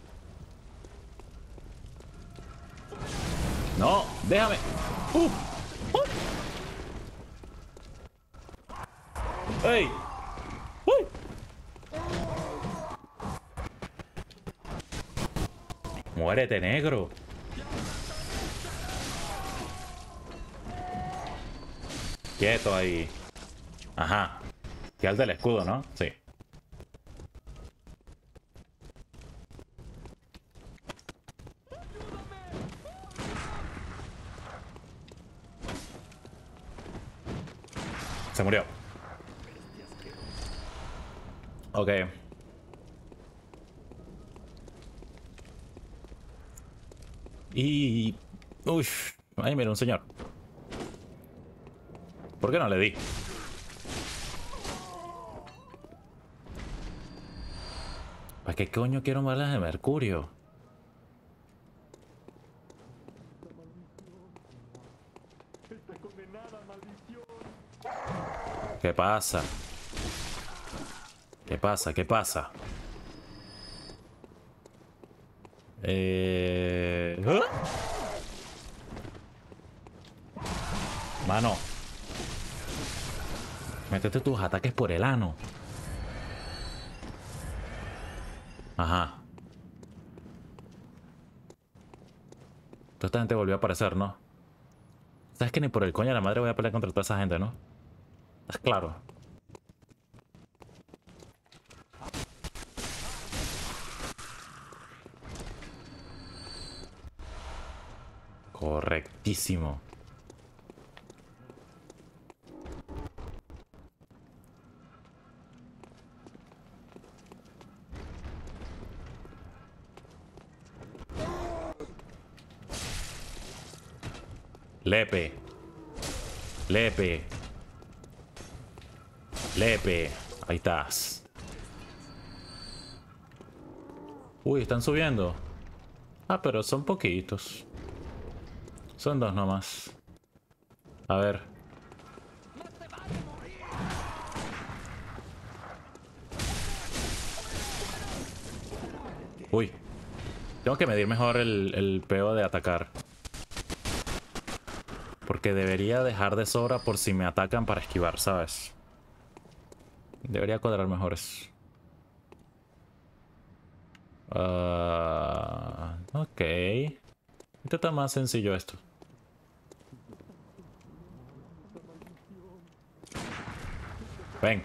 No, déjame. Uh, uh. ¡Ey! ¡Uy! Muérete, negro. Quieto ahí. Ajá. Que al del escudo, ¿no? Sí. Se murió. Ok. Y... Uy, ahí mira un señor. ¿Por qué no le di? ¿Para qué coño quiero balas de mercurio? ¿Qué pasa? ¿Qué pasa? ¿Qué pasa? Eh... ¿Ah? Mano. Métete tus ataques por el ano. Ajá. Toda esta gente volvió a aparecer, ¿no? Sabes que ni por el coño de la madre voy a pelear contra toda esa gente, ¿no? Es claro. Correctísimo. Lepe. Lepe. Lepe. Ahí estás. Uy, están subiendo. Ah, pero son poquitos. Son dos nomás. A ver. Uy. Tengo que medir mejor el, el peo de atacar. Porque debería dejar de sobra por si me atacan para esquivar, ¿sabes? Debería cuadrar mejor eso. Uh, ok. Esto está más sencillo esto. Ven.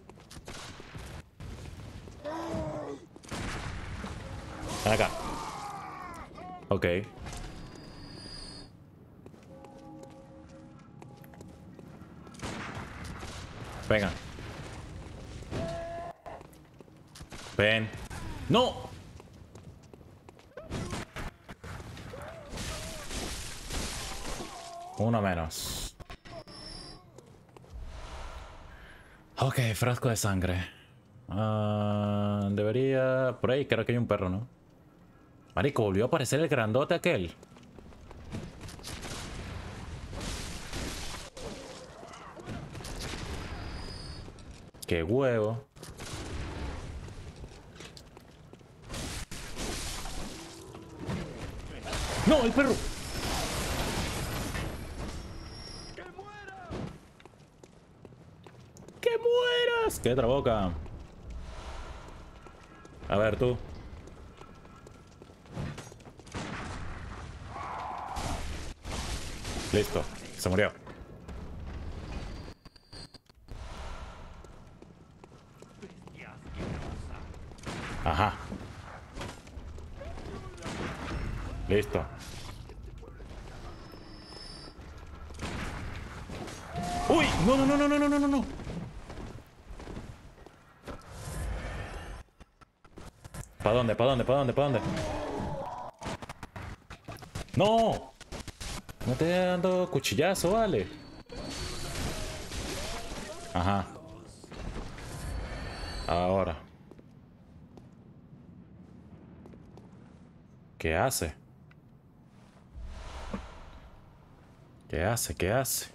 Ven acá. Ok. Venga. Ven. ¡No! Uno menos. Ok, frasco de sangre. Uh, debería... Por ahí creo que hay un perro, ¿no? Marico, volvió a aparecer el grandote aquel. ¡Qué huevo! ¡No, el perro! ¡Que muera! ¡Que mueras! ¡Qué otra boca! A ver, tú. Listo, se murió. Ajá. Listo. ¡Uy! No, no, no, no, no, no, no, no. ¿Para dónde? ¿Para dónde? ¿Para dónde? ¿Para dónde? ¡No! No te dando cuchillazo, vale. Ajá. Ahora. ¿Qué hace? ¿Qué hace? ¿Qué hace?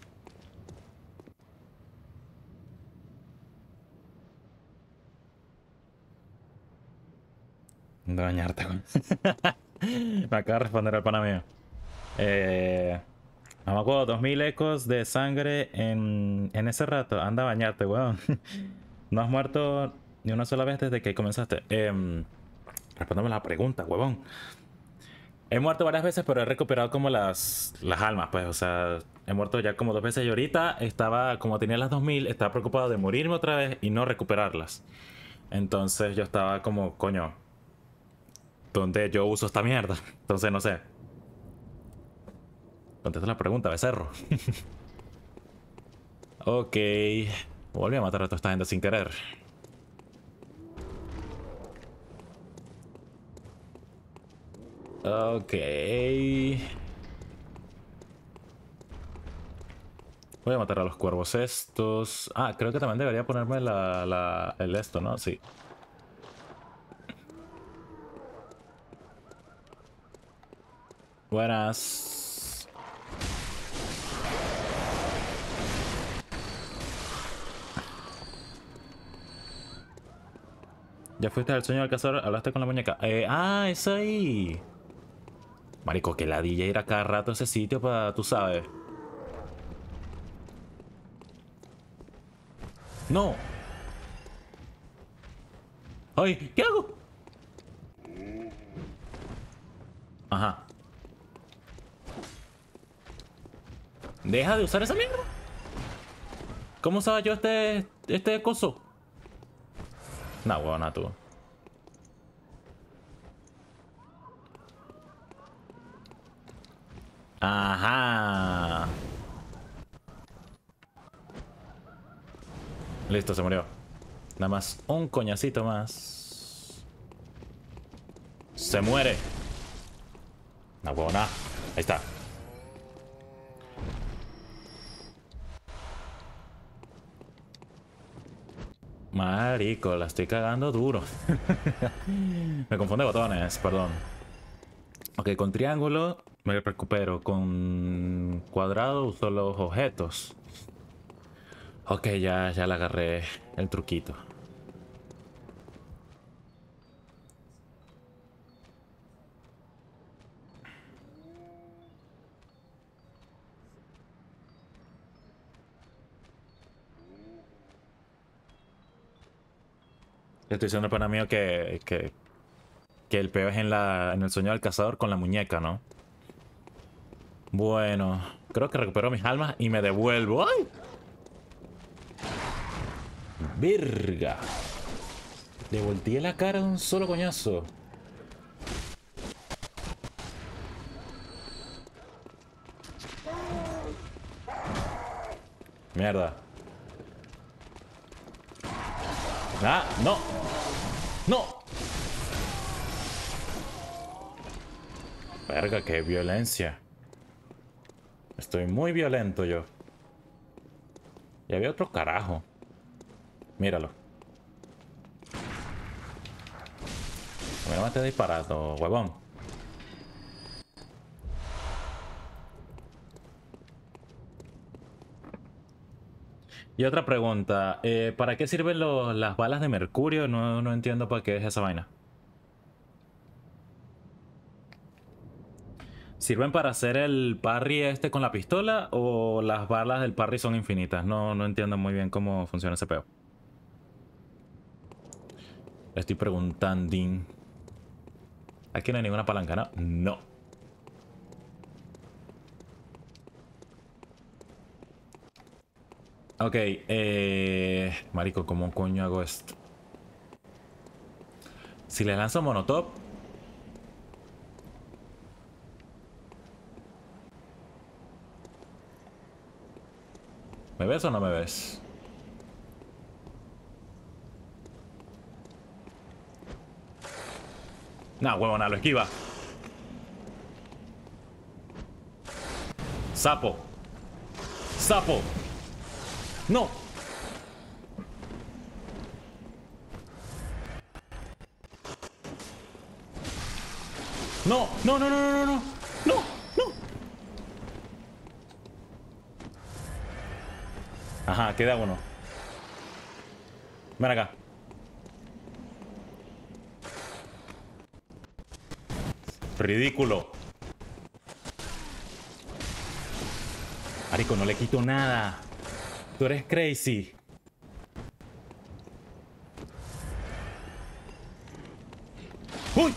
De bañarte, güey. Me acaba de responder el pana mío. Eh... No me acuerdo, dos mil ecos de sangre en, en ese rato. Anda a bañarte, weón. No has muerto ni una sola vez desde que comenzaste. Eh, respóndeme la pregunta, huevón. He muerto varias veces, pero he recuperado como las, las almas, pues. O sea, he muerto ya como dos veces y ahorita estaba, como tenía las dos mil, estaba preocupado de morirme otra vez y no recuperarlas. Entonces yo estaba como, coño, ¿dónde yo uso esta mierda? Entonces no sé. Contesta la pregunta, becerro. Ok. Volví a matar a toda esta gente sin querer. Ok. Voy a matar a los cuervos estos. Ah, creo que también debería ponerme la, la, el esto, ¿no? Sí. Buenas. ¿Ya fuiste al sueño del cazador? ¿Hablaste con la muñeca? Eh, ah, es ahí. Marico, que la D J ir a cada rato a ese sitio para, tú sabes. No. Ay, ¿qué hago? Ajá. Deja de usar esa mierda. ¿Cómo usaba yo este, este coso? No, huevona tú. Ajá. Listo, se murió. Nada más un coñacito más. Se muere. No, huevona. Ahí está. Marico, la estoy cagando duro. Me confunde botones, perdón. Ok, con triángulo me recupero. Con cuadrado uso los objetos. Ok, ya, ya le agarré el truquito. Le estoy diciendo para mí que, que, que el peo es en, la, en el sueño del cazador con la muñeca, ¿no? Bueno, creo que recupero mis almas y me devuelvo. ¡Ay! ¡Virga! Le volteé la cara de un solo coñazo. Mierda. Ah, no. No. Verga, qué violencia. Estoy muy violento yo. Y había otro carajo. Míralo. A mí no me estés disparando, huevón. Y otra pregunta, eh, ¿para qué sirven los- las balas de mercurio? No, no entiendo para qué es esa vaina. ¿Sirven para hacer el parry este con la pistola o las balas del parry son infinitas? No, no entiendo muy bien cómo funciona ese peo. Le estoy preguntando. Aquí no hay ninguna palanca, ¿no? No. Ok, eh... marico, ¿cómo coño hago esto? Si le lanzo monotop... ¿Me ves o no me ves? Nah, huevona, lo esquiva. Sapo. Sapo. No. No, no, no, no, no, no, no. No, no. Ajá, queda uno. Ven acá. Ridículo. Marico, no le quito nada. Tú eres crazy. ¡Uy!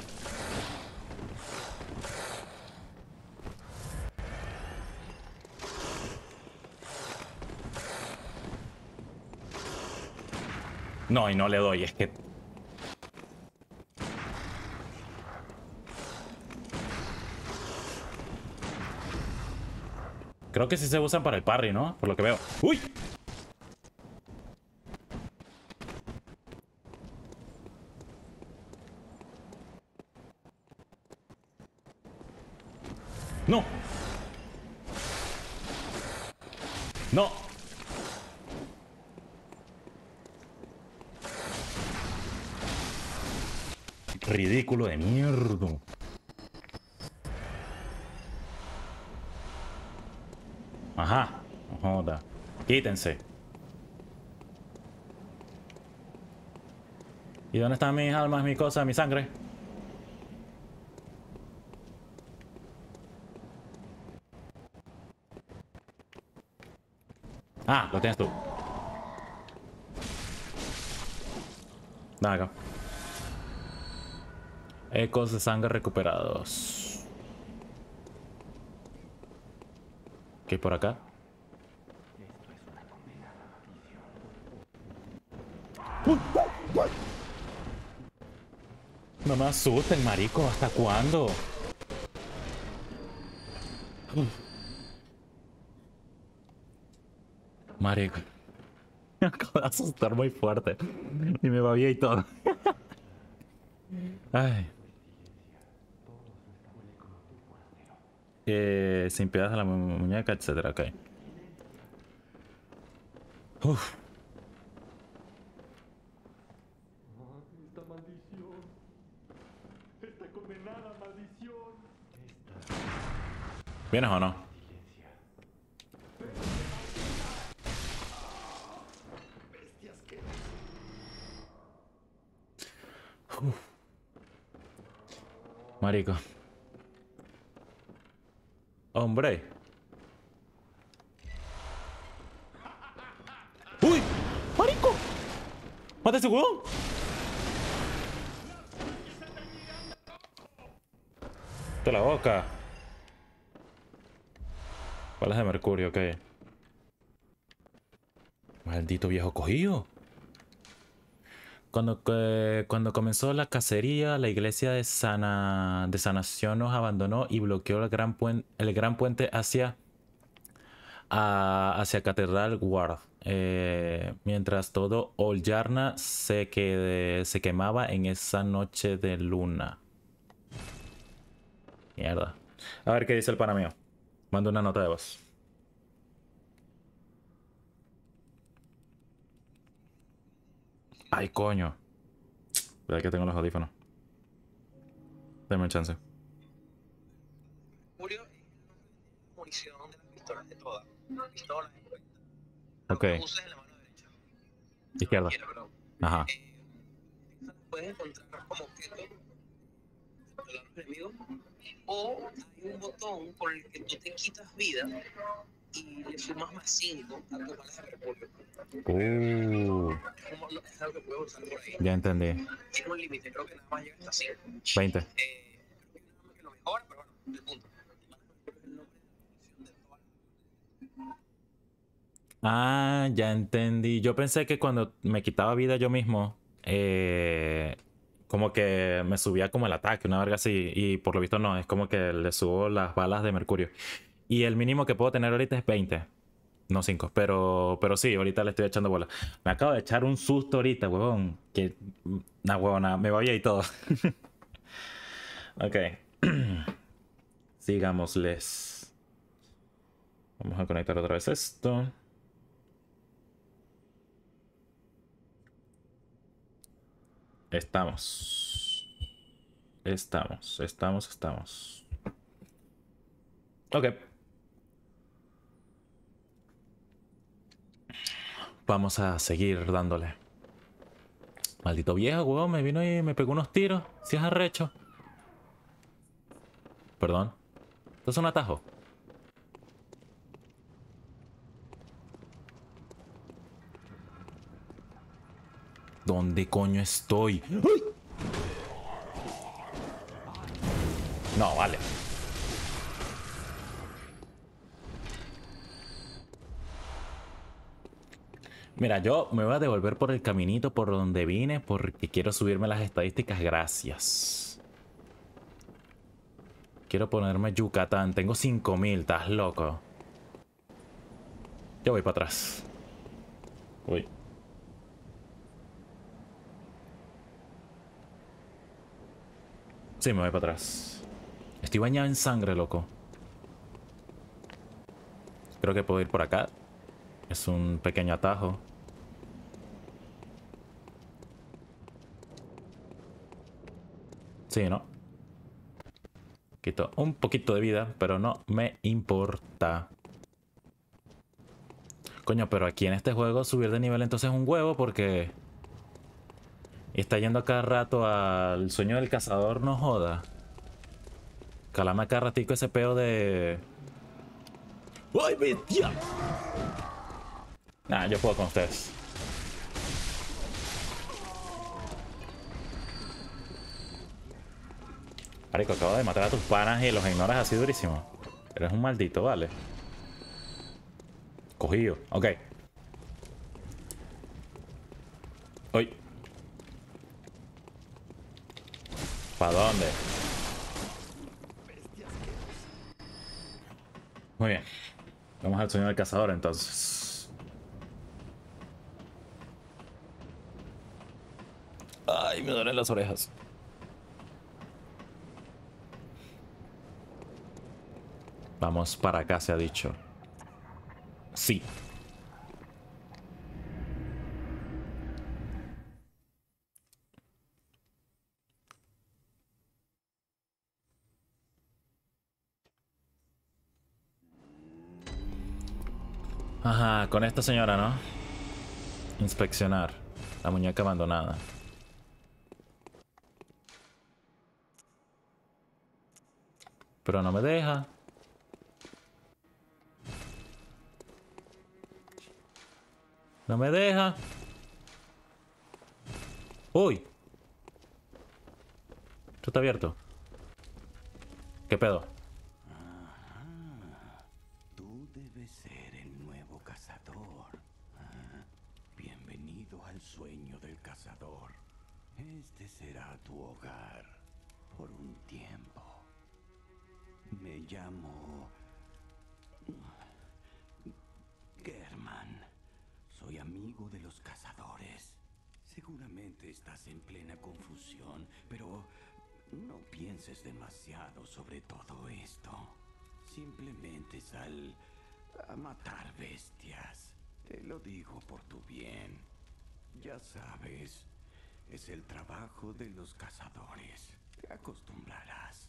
No, y no le doy, es que... Creo que sí se usan para el parry, ¿no? Por lo que veo. ¡Uy! ¡No! ¡No! Ridículo de mierda. Ajá. No joda. Quítense. ¿Y dónde están mis almas, mis cosas, mi sangre? Ah, lo tienes tú. Nada acá. Ecos de sangre recuperados. ¿Qué hay por acá? ¡Uy! No me asusten, marico. ¿Hasta cuándo? Uf. Marico. Me acabo de asustar muy fuerte. Y me va bien y todo. Ay. Eh, sin piedad de la mu muñeca, etcétera. Ok. Uf. Esta maldición. Esta condenada maldición. ¿Vienes o no? Uf. Marico. Hombre. ¡Uy! ¡Marico! ¡Mata a ese huevón! ¡De la boca! Balas de mercurio, ok. Maldito viejo cogido. Cuando, eh, cuando comenzó la cacería, la iglesia de, Sana, de Sanación nos abandonó y bloqueó el gran, puen, el gran puente hacia, a, hacia Catedral Ward. Eh, mientras todo Oljarna se, que, se quemaba en esa noche de luna. Mierda. A ver qué dice el pana mío. Mando una nota de voz. Ay, coño. Espera que tengo los audífonos. Dame un chance. Julio, munición de las pistolas de todas. Pistolas en cuenta. Ok. Uses en la mano derecha. Izquierda. Quiero, perdón. Ajá. Eh, puedes encontrar como objeto de los enemigos. O hay un botón por el que tú te quitas vida y le sumas más cinco a tus balas de mercurio. Uh, Como no, es algo que puedes usar por ahí. ya entendí. Tiene un límite, creo que nada más llega hasta cinco. veinte. Eh, creo que nada más que lo mejora, pero bueno, el punto. Ah, ya entendí. Yo pensé que cuando me quitaba vida yo mismo, eh, como que me subía como el ataque, una verga así. Y por lo visto no, es como que le subo las balas de mercurio. Y el mínimo que puedo tener ahorita es veinte. No cinco, pero, pero sí, ahorita le estoy echando bola. Me acabo de echar un susto ahorita, huevón. Que, nah, huevona, me va bien y todo. Ok. Sigámosles. Vamos a conectar otra vez esto. Estamos. Estamos, estamos, estamos. Ok. Vamos a seguir dándole. Maldito viejo, huevón, me vino y me pegó unos tiros. Si es arrecho. Perdón. Esto es un atajo. ¿Dónde coño estoy? ¡Uy! No, vale. Mira, yo me voy a devolver por el caminito por donde vine porque quiero subirme las estadísticas. Gracias. Quiero ponerme Yucatán. Tengo cinco mil. ¿Estás loco? Yo voy para atrás. Uy. Sí, me voy para atrás. Estoy bañado en sangre, loco. Creo que puedo ir por acá. Es un pequeño atajo. Sí, ¿no? Quito un poquito de vida, pero no me importa. Coño, pero aquí en este juego subir de nivel entonces es un huevo porque... está yendo a cada rato al sueño del cazador, no joda. Calama cada ratico ese peo de... ¡Ay, bestia! Nah, yo puedo con ustedes. Marico, acabo de matar a tus panas y los ignoras así durísimo. Eres un maldito, vale. Cogido, ok. Uy. ¿Para dónde? Muy bien. Vamos al sueño del cazador entonces. Ay, me duelen las orejas. Vamos para acá, se ha dicho. Sí. Ajá, con esta señora, ¿no? Inspeccionar. La muñeca abandonada. Pero no me deja. No me deja. Uy. Esto está abierto. ¿Qué pedo? Ah, tú debes ser el nuevo cazador. Ah, bienvenido al sueño del cazador. Este será tu hogar por un tiempo. Me llamo German. Soy amigo de los cazadores. Seguramente estás en plena confusión, pero no pienses demasiado sobre todo esto. Simplemente sal a matar bestias. Te lo digo por tu bien. Ya sabes, es el trabajo de los cazadores. Te acostumbrarás.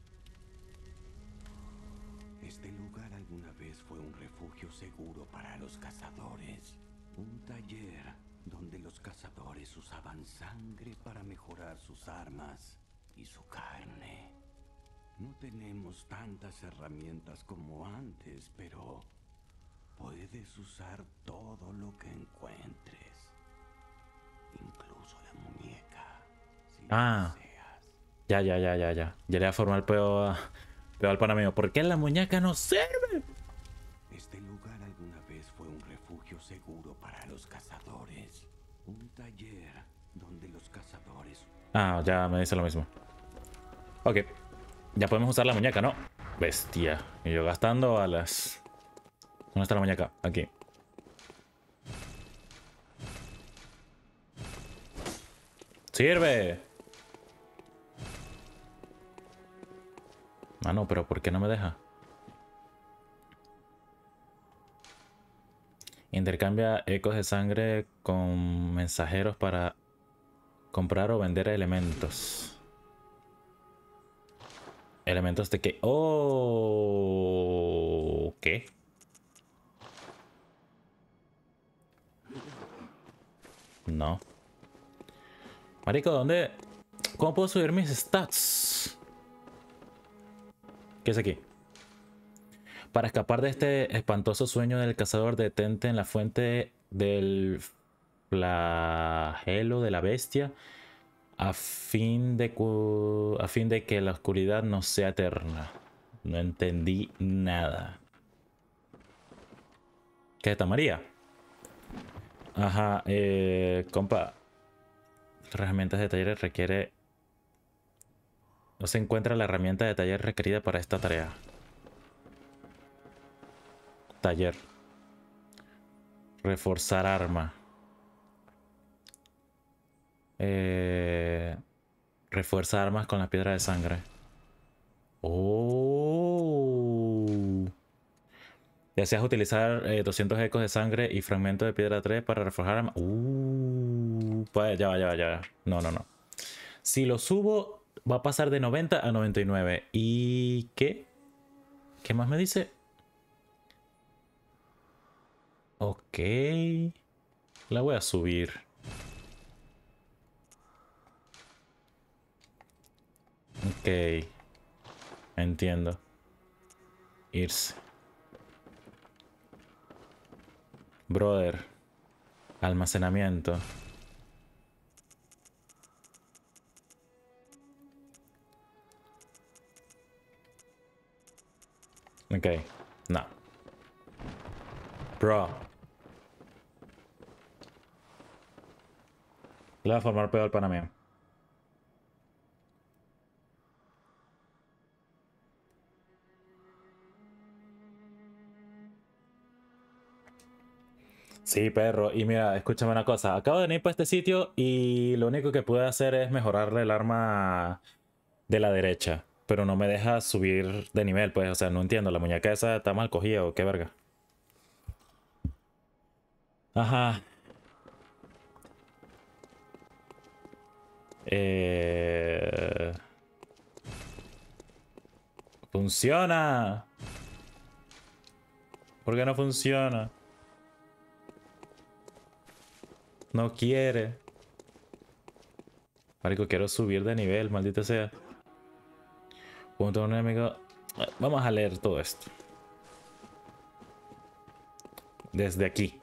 Este lugar alguna vez fue un refugio seguro para los cazadores. Un taller donde los cazadores usaban sangre para mejorar sus armas y su carne. No tenemos tantas herramientas como antes, pero puedes usar todo lo que encuentres. Incluso la muñeca, si Ah. lo deseas. Ya, ya, ya, ya, ya. Ya le voy a formar peo, a- peo al pana mío. ¿Por qué la muñeca no sirve? Este lugar alguna vez fue un refugio seguro para los cazadores. Un taller donde los cazadores... Ah, ya me dice lo mismo. Ok. Ya podemos usar la muñeca, ¿no? Bestia. Y yo gastando balas. ¿Dónde está la muñeca? Aquí. ¡Sirve! Mano, pero ¿por qué no me deja? Intercambia ecos de sangre con mensajeros para comprar o vender elementos. ¿Elementos de qué? Oh, ¿qué? No. Marico, ¿dónde? ¿Cómo puedo subir mis stats? ¿Qué es aquí? Para escapar de este espantoso sueño del cazador, detente en la fuente del flagelo de la bestia a fin de, cu- a fin de que la oscuridad no sea eterna. No entendí nada. ¿Qué es esta, María? Ajá, eh, compa. Herramientas de taller requiere... No se encuentra la herramienta de taller requerida para esta tarea. Taller. Reforzar arma. Eh, refuerza armas con la piedra de sangre. Oh. Deseas utilizar eh, doscientos ecos de sangre y fragmento de piedra tres para reforzar armas. Uh, pues ya va, ya va, ya va. No, no, no. Si lo subo, va a pasar de noventa a noventa y nueve. ¿Y qué? ¿Qué más me dice? Ok. La voy a subir. Ok. Entiendo. Irse. Brother. Almacenamiento. Ok. No. Bro. Le va a formar peor para mí. Sí, perro. Y mira, escúchame una cosa. Acabo de venir para este sitio y lo único que pude hacer es mejorarle el arma de la derecha. Pero no me deja subir de nivel, pues. O sea, no entiendo. ¿La muñeca esa está mal cogida o qué verga? Ajá. Eh... Funciona. ¿Por qué no funciona? No quiere. Marico, quiero subir de nivel, maldito sea. Junto a un enemigo. Vamos a leer todo esto. Desde aquí.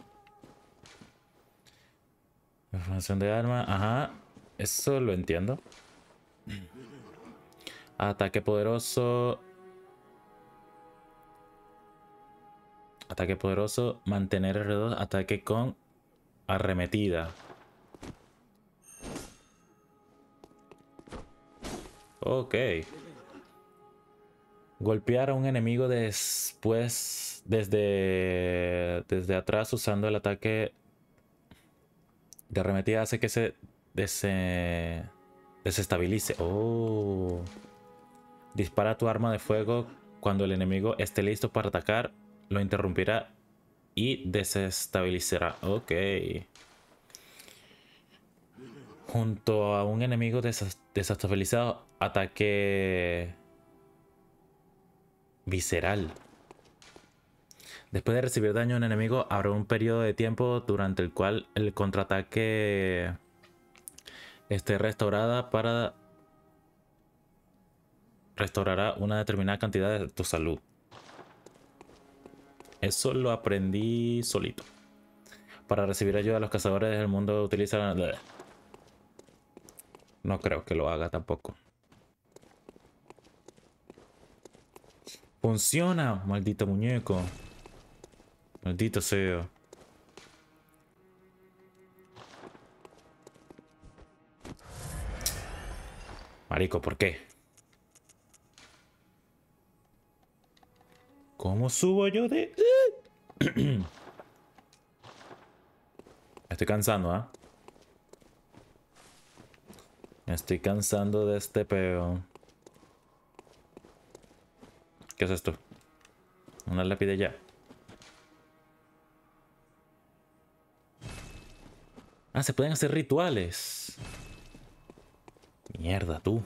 Información de arma. Ajá. Eso lo entiendo. Ataque poderoso. Ataque poderoso. Mantener R dos. Ataque con arremetida. Ok. Golpear a un enemigo después. Desde. Desde atrás usando el ataque de arremetida hace que se des, desestabilice. Oh. Dispara tu arma de fuego cuando el enemigo esté listo para atacar. Lo interrumpirá y desestabilizará. Ok. Junto a un enemigo des desestabilizado, ataque visceral. Después de recibir daño a un enemigo, habrá un periodo de tiempo durante el cual el contraataque esté restaurada para restaurará una determinada cantidad de tu salud. Eso lo aprendí solito. Para recibir ayuda a los cazadores del mundo utiliza... No creo que lo haga tampoco. Funciona, maldito muñeco. Maldito sea. Marico, ¿por qué? ¿Cómo subo yo de...? Me estoy cansando, ¿ah? ¿eh? Me estoy cansando de este peo. ¿Qué es esto? Una lápida ya. Ah, se pueden hacer rituales. Mierda, tú.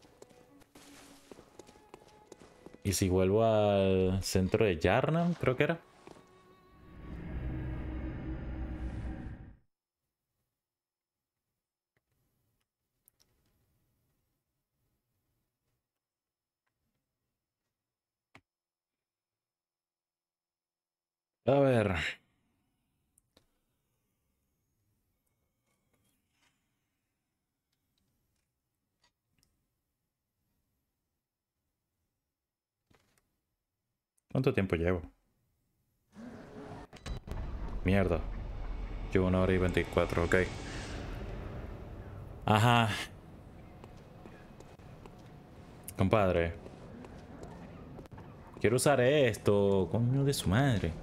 ¿Y si vuelvo al centro de Yharnam? Creo que era. A ver. ¿Cuánto tiempo llevo? Mierda. Llevo una hora y veinticuatro, ok. Ajá. Compadre. Quiero usar esto. Coño de su madre.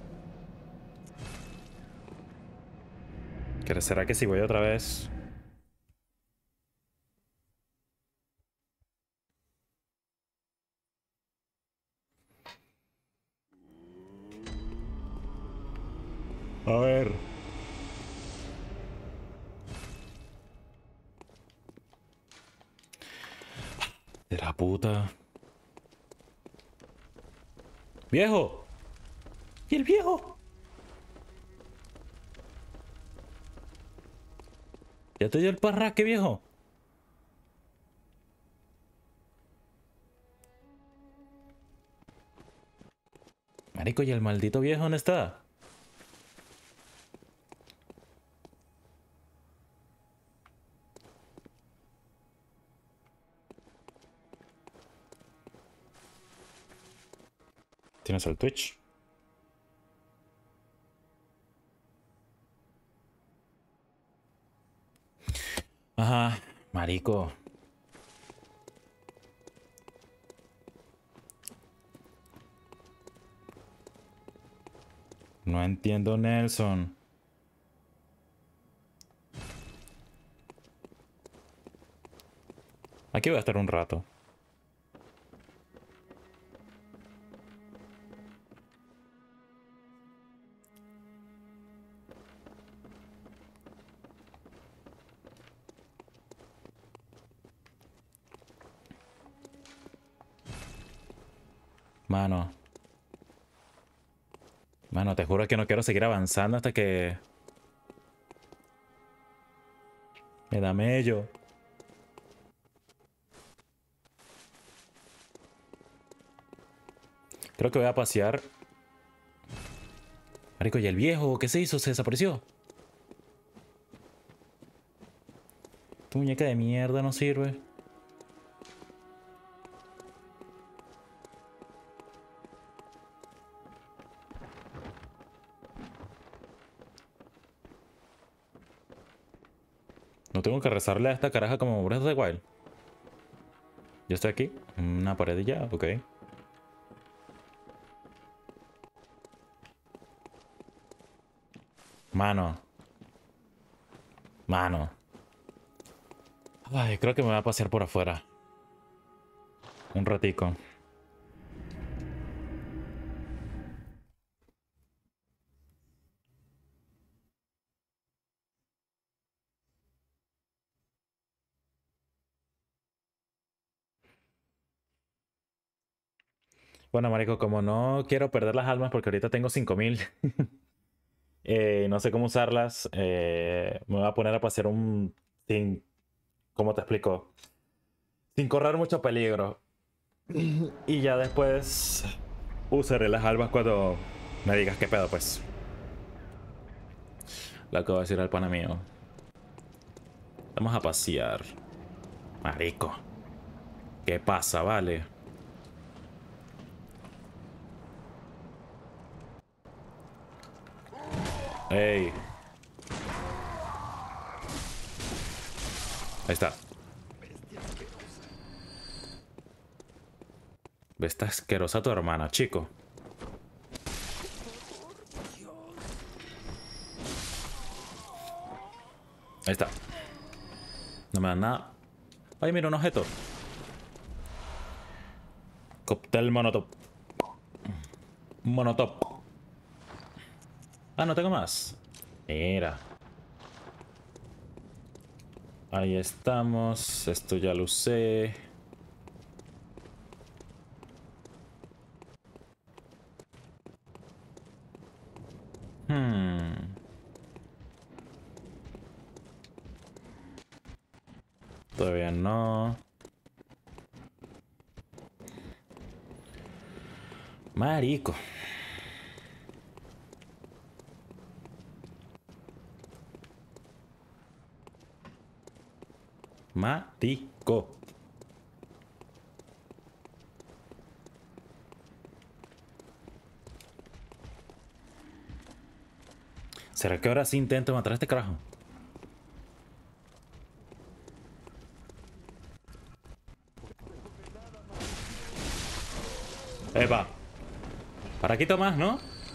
¿Qué será que si voy otra vez? A ver. De la puta. ¡Viejo! ¿Y el viejo? ¿Ya te dio el parraque, viejo? Marico, ¿y el maldito viejo dónde está? tienes el Twitch. Ajá, marico. No entiendo, Nelson. Aquí voy a estar un rato. Mano. Mano, te juro que no quiero seguir avanzando hasta que... Me da mello. Creo que voy a pasear. Marico, ¿y el viejo? ¿Qué se hizo? ¿Se desapareció? Tu muñeca de mierda no sirve. No tengo que rezarle a esta caraja como Breath of the Wild. Yo estoy aquí. Una pared y ya, ok. Mano. Mano. Ay, creo que me voy a pasear por afuera. Un ratico. Bueno, marico, como no quiero perder las almas porque ahorita tengo cinco mil. eh, no sé cómo usarlas. eh, me voy a poner a pasear un... Sin... ¿Cómo te explico? Sin correr mucho peligro. Y ya después usaré las almas cuando me digas qué pedo, pues. Lo que voy a decir al pana mío. Vamos a pasear. Marico. ¿Qué pasa, vale? Ey. Ahí está. Ve, está asquerosa tu hermana, chico. Ahí está. No me dan nada. Ay, mira, un objeto. Cóctel monotop. Monotop. Ah, no tengo más. Mira. Ahí estamos. Esto ya lo usé. Hmm. Todavía no. Marico. Marico. ¿Será que ahora sí intento matar a este carajo? Epa. Para aquí más, ¿no?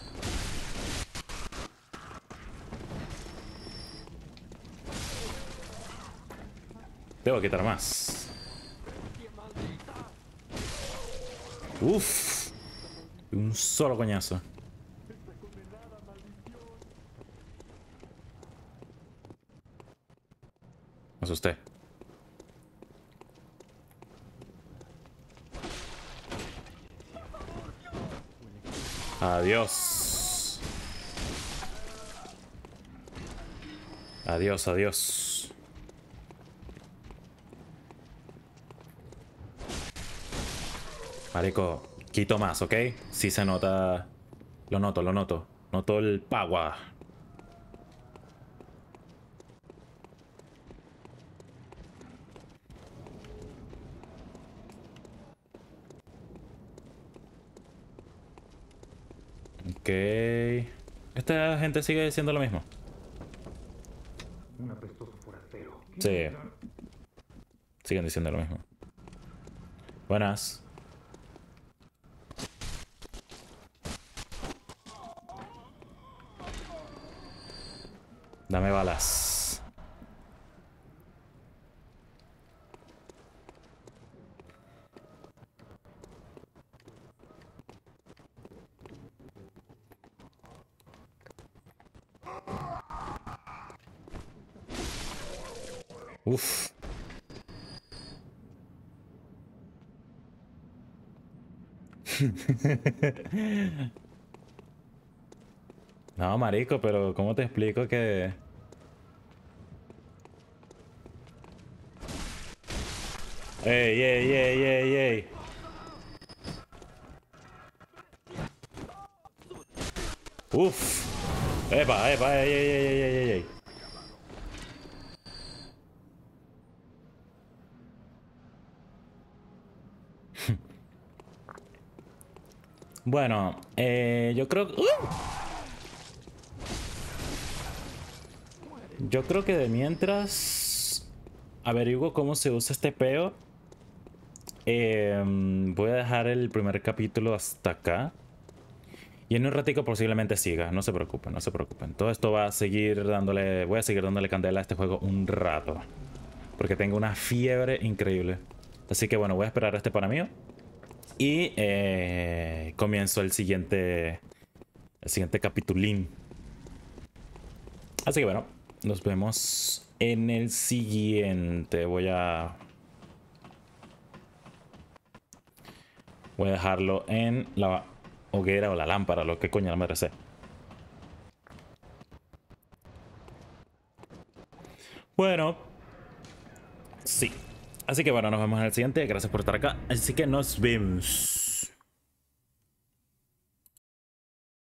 Debo quitar más. Uf. Un solo coñazo. Me asusté. Adiós. Adiós, adiós. Marico, quito más, ¿ok? Sí se nota. Lo noto, lo noto. Noto el power. Ok. Esta gente sigue diciendo lo mismo. Un apestoso forastero. Sí. Siguen diciendo lo mismo. Buenas. Dame balas. Uf. No, marico, pero ¿cómo te explico que... Ey, ey, ey, ey, ey. Uf. Epa, epa, ey, ey, ey, ey, ey, ey. Bueno, eh, yo creo... ¡Uh! Yo creo que de mientras averiguo cómo se usa este peo, eh, voy a dejar el primer capítulo hasta acá. Y en un ratico posiblemente siga, no se preocupen, no se preocupen. Todo esto va a seguir dándole, voy a seguir dándole candela a este juego un rato. Porque tengo una fiebre increíble. Así que bueno, voy a esperar a este pana mío. Y eh, comienzo el siguiente, el siguiente capitulín. Así que bueno, nos vemos en el siguiente. Voy a... Voy a dejarlo en la hoguera o la lámpara, lo que coño la madre sé. Bueno. Sí. Así que bueno, nos vemos en el siguiente. Gracias por estar acá. Así que nos vemos.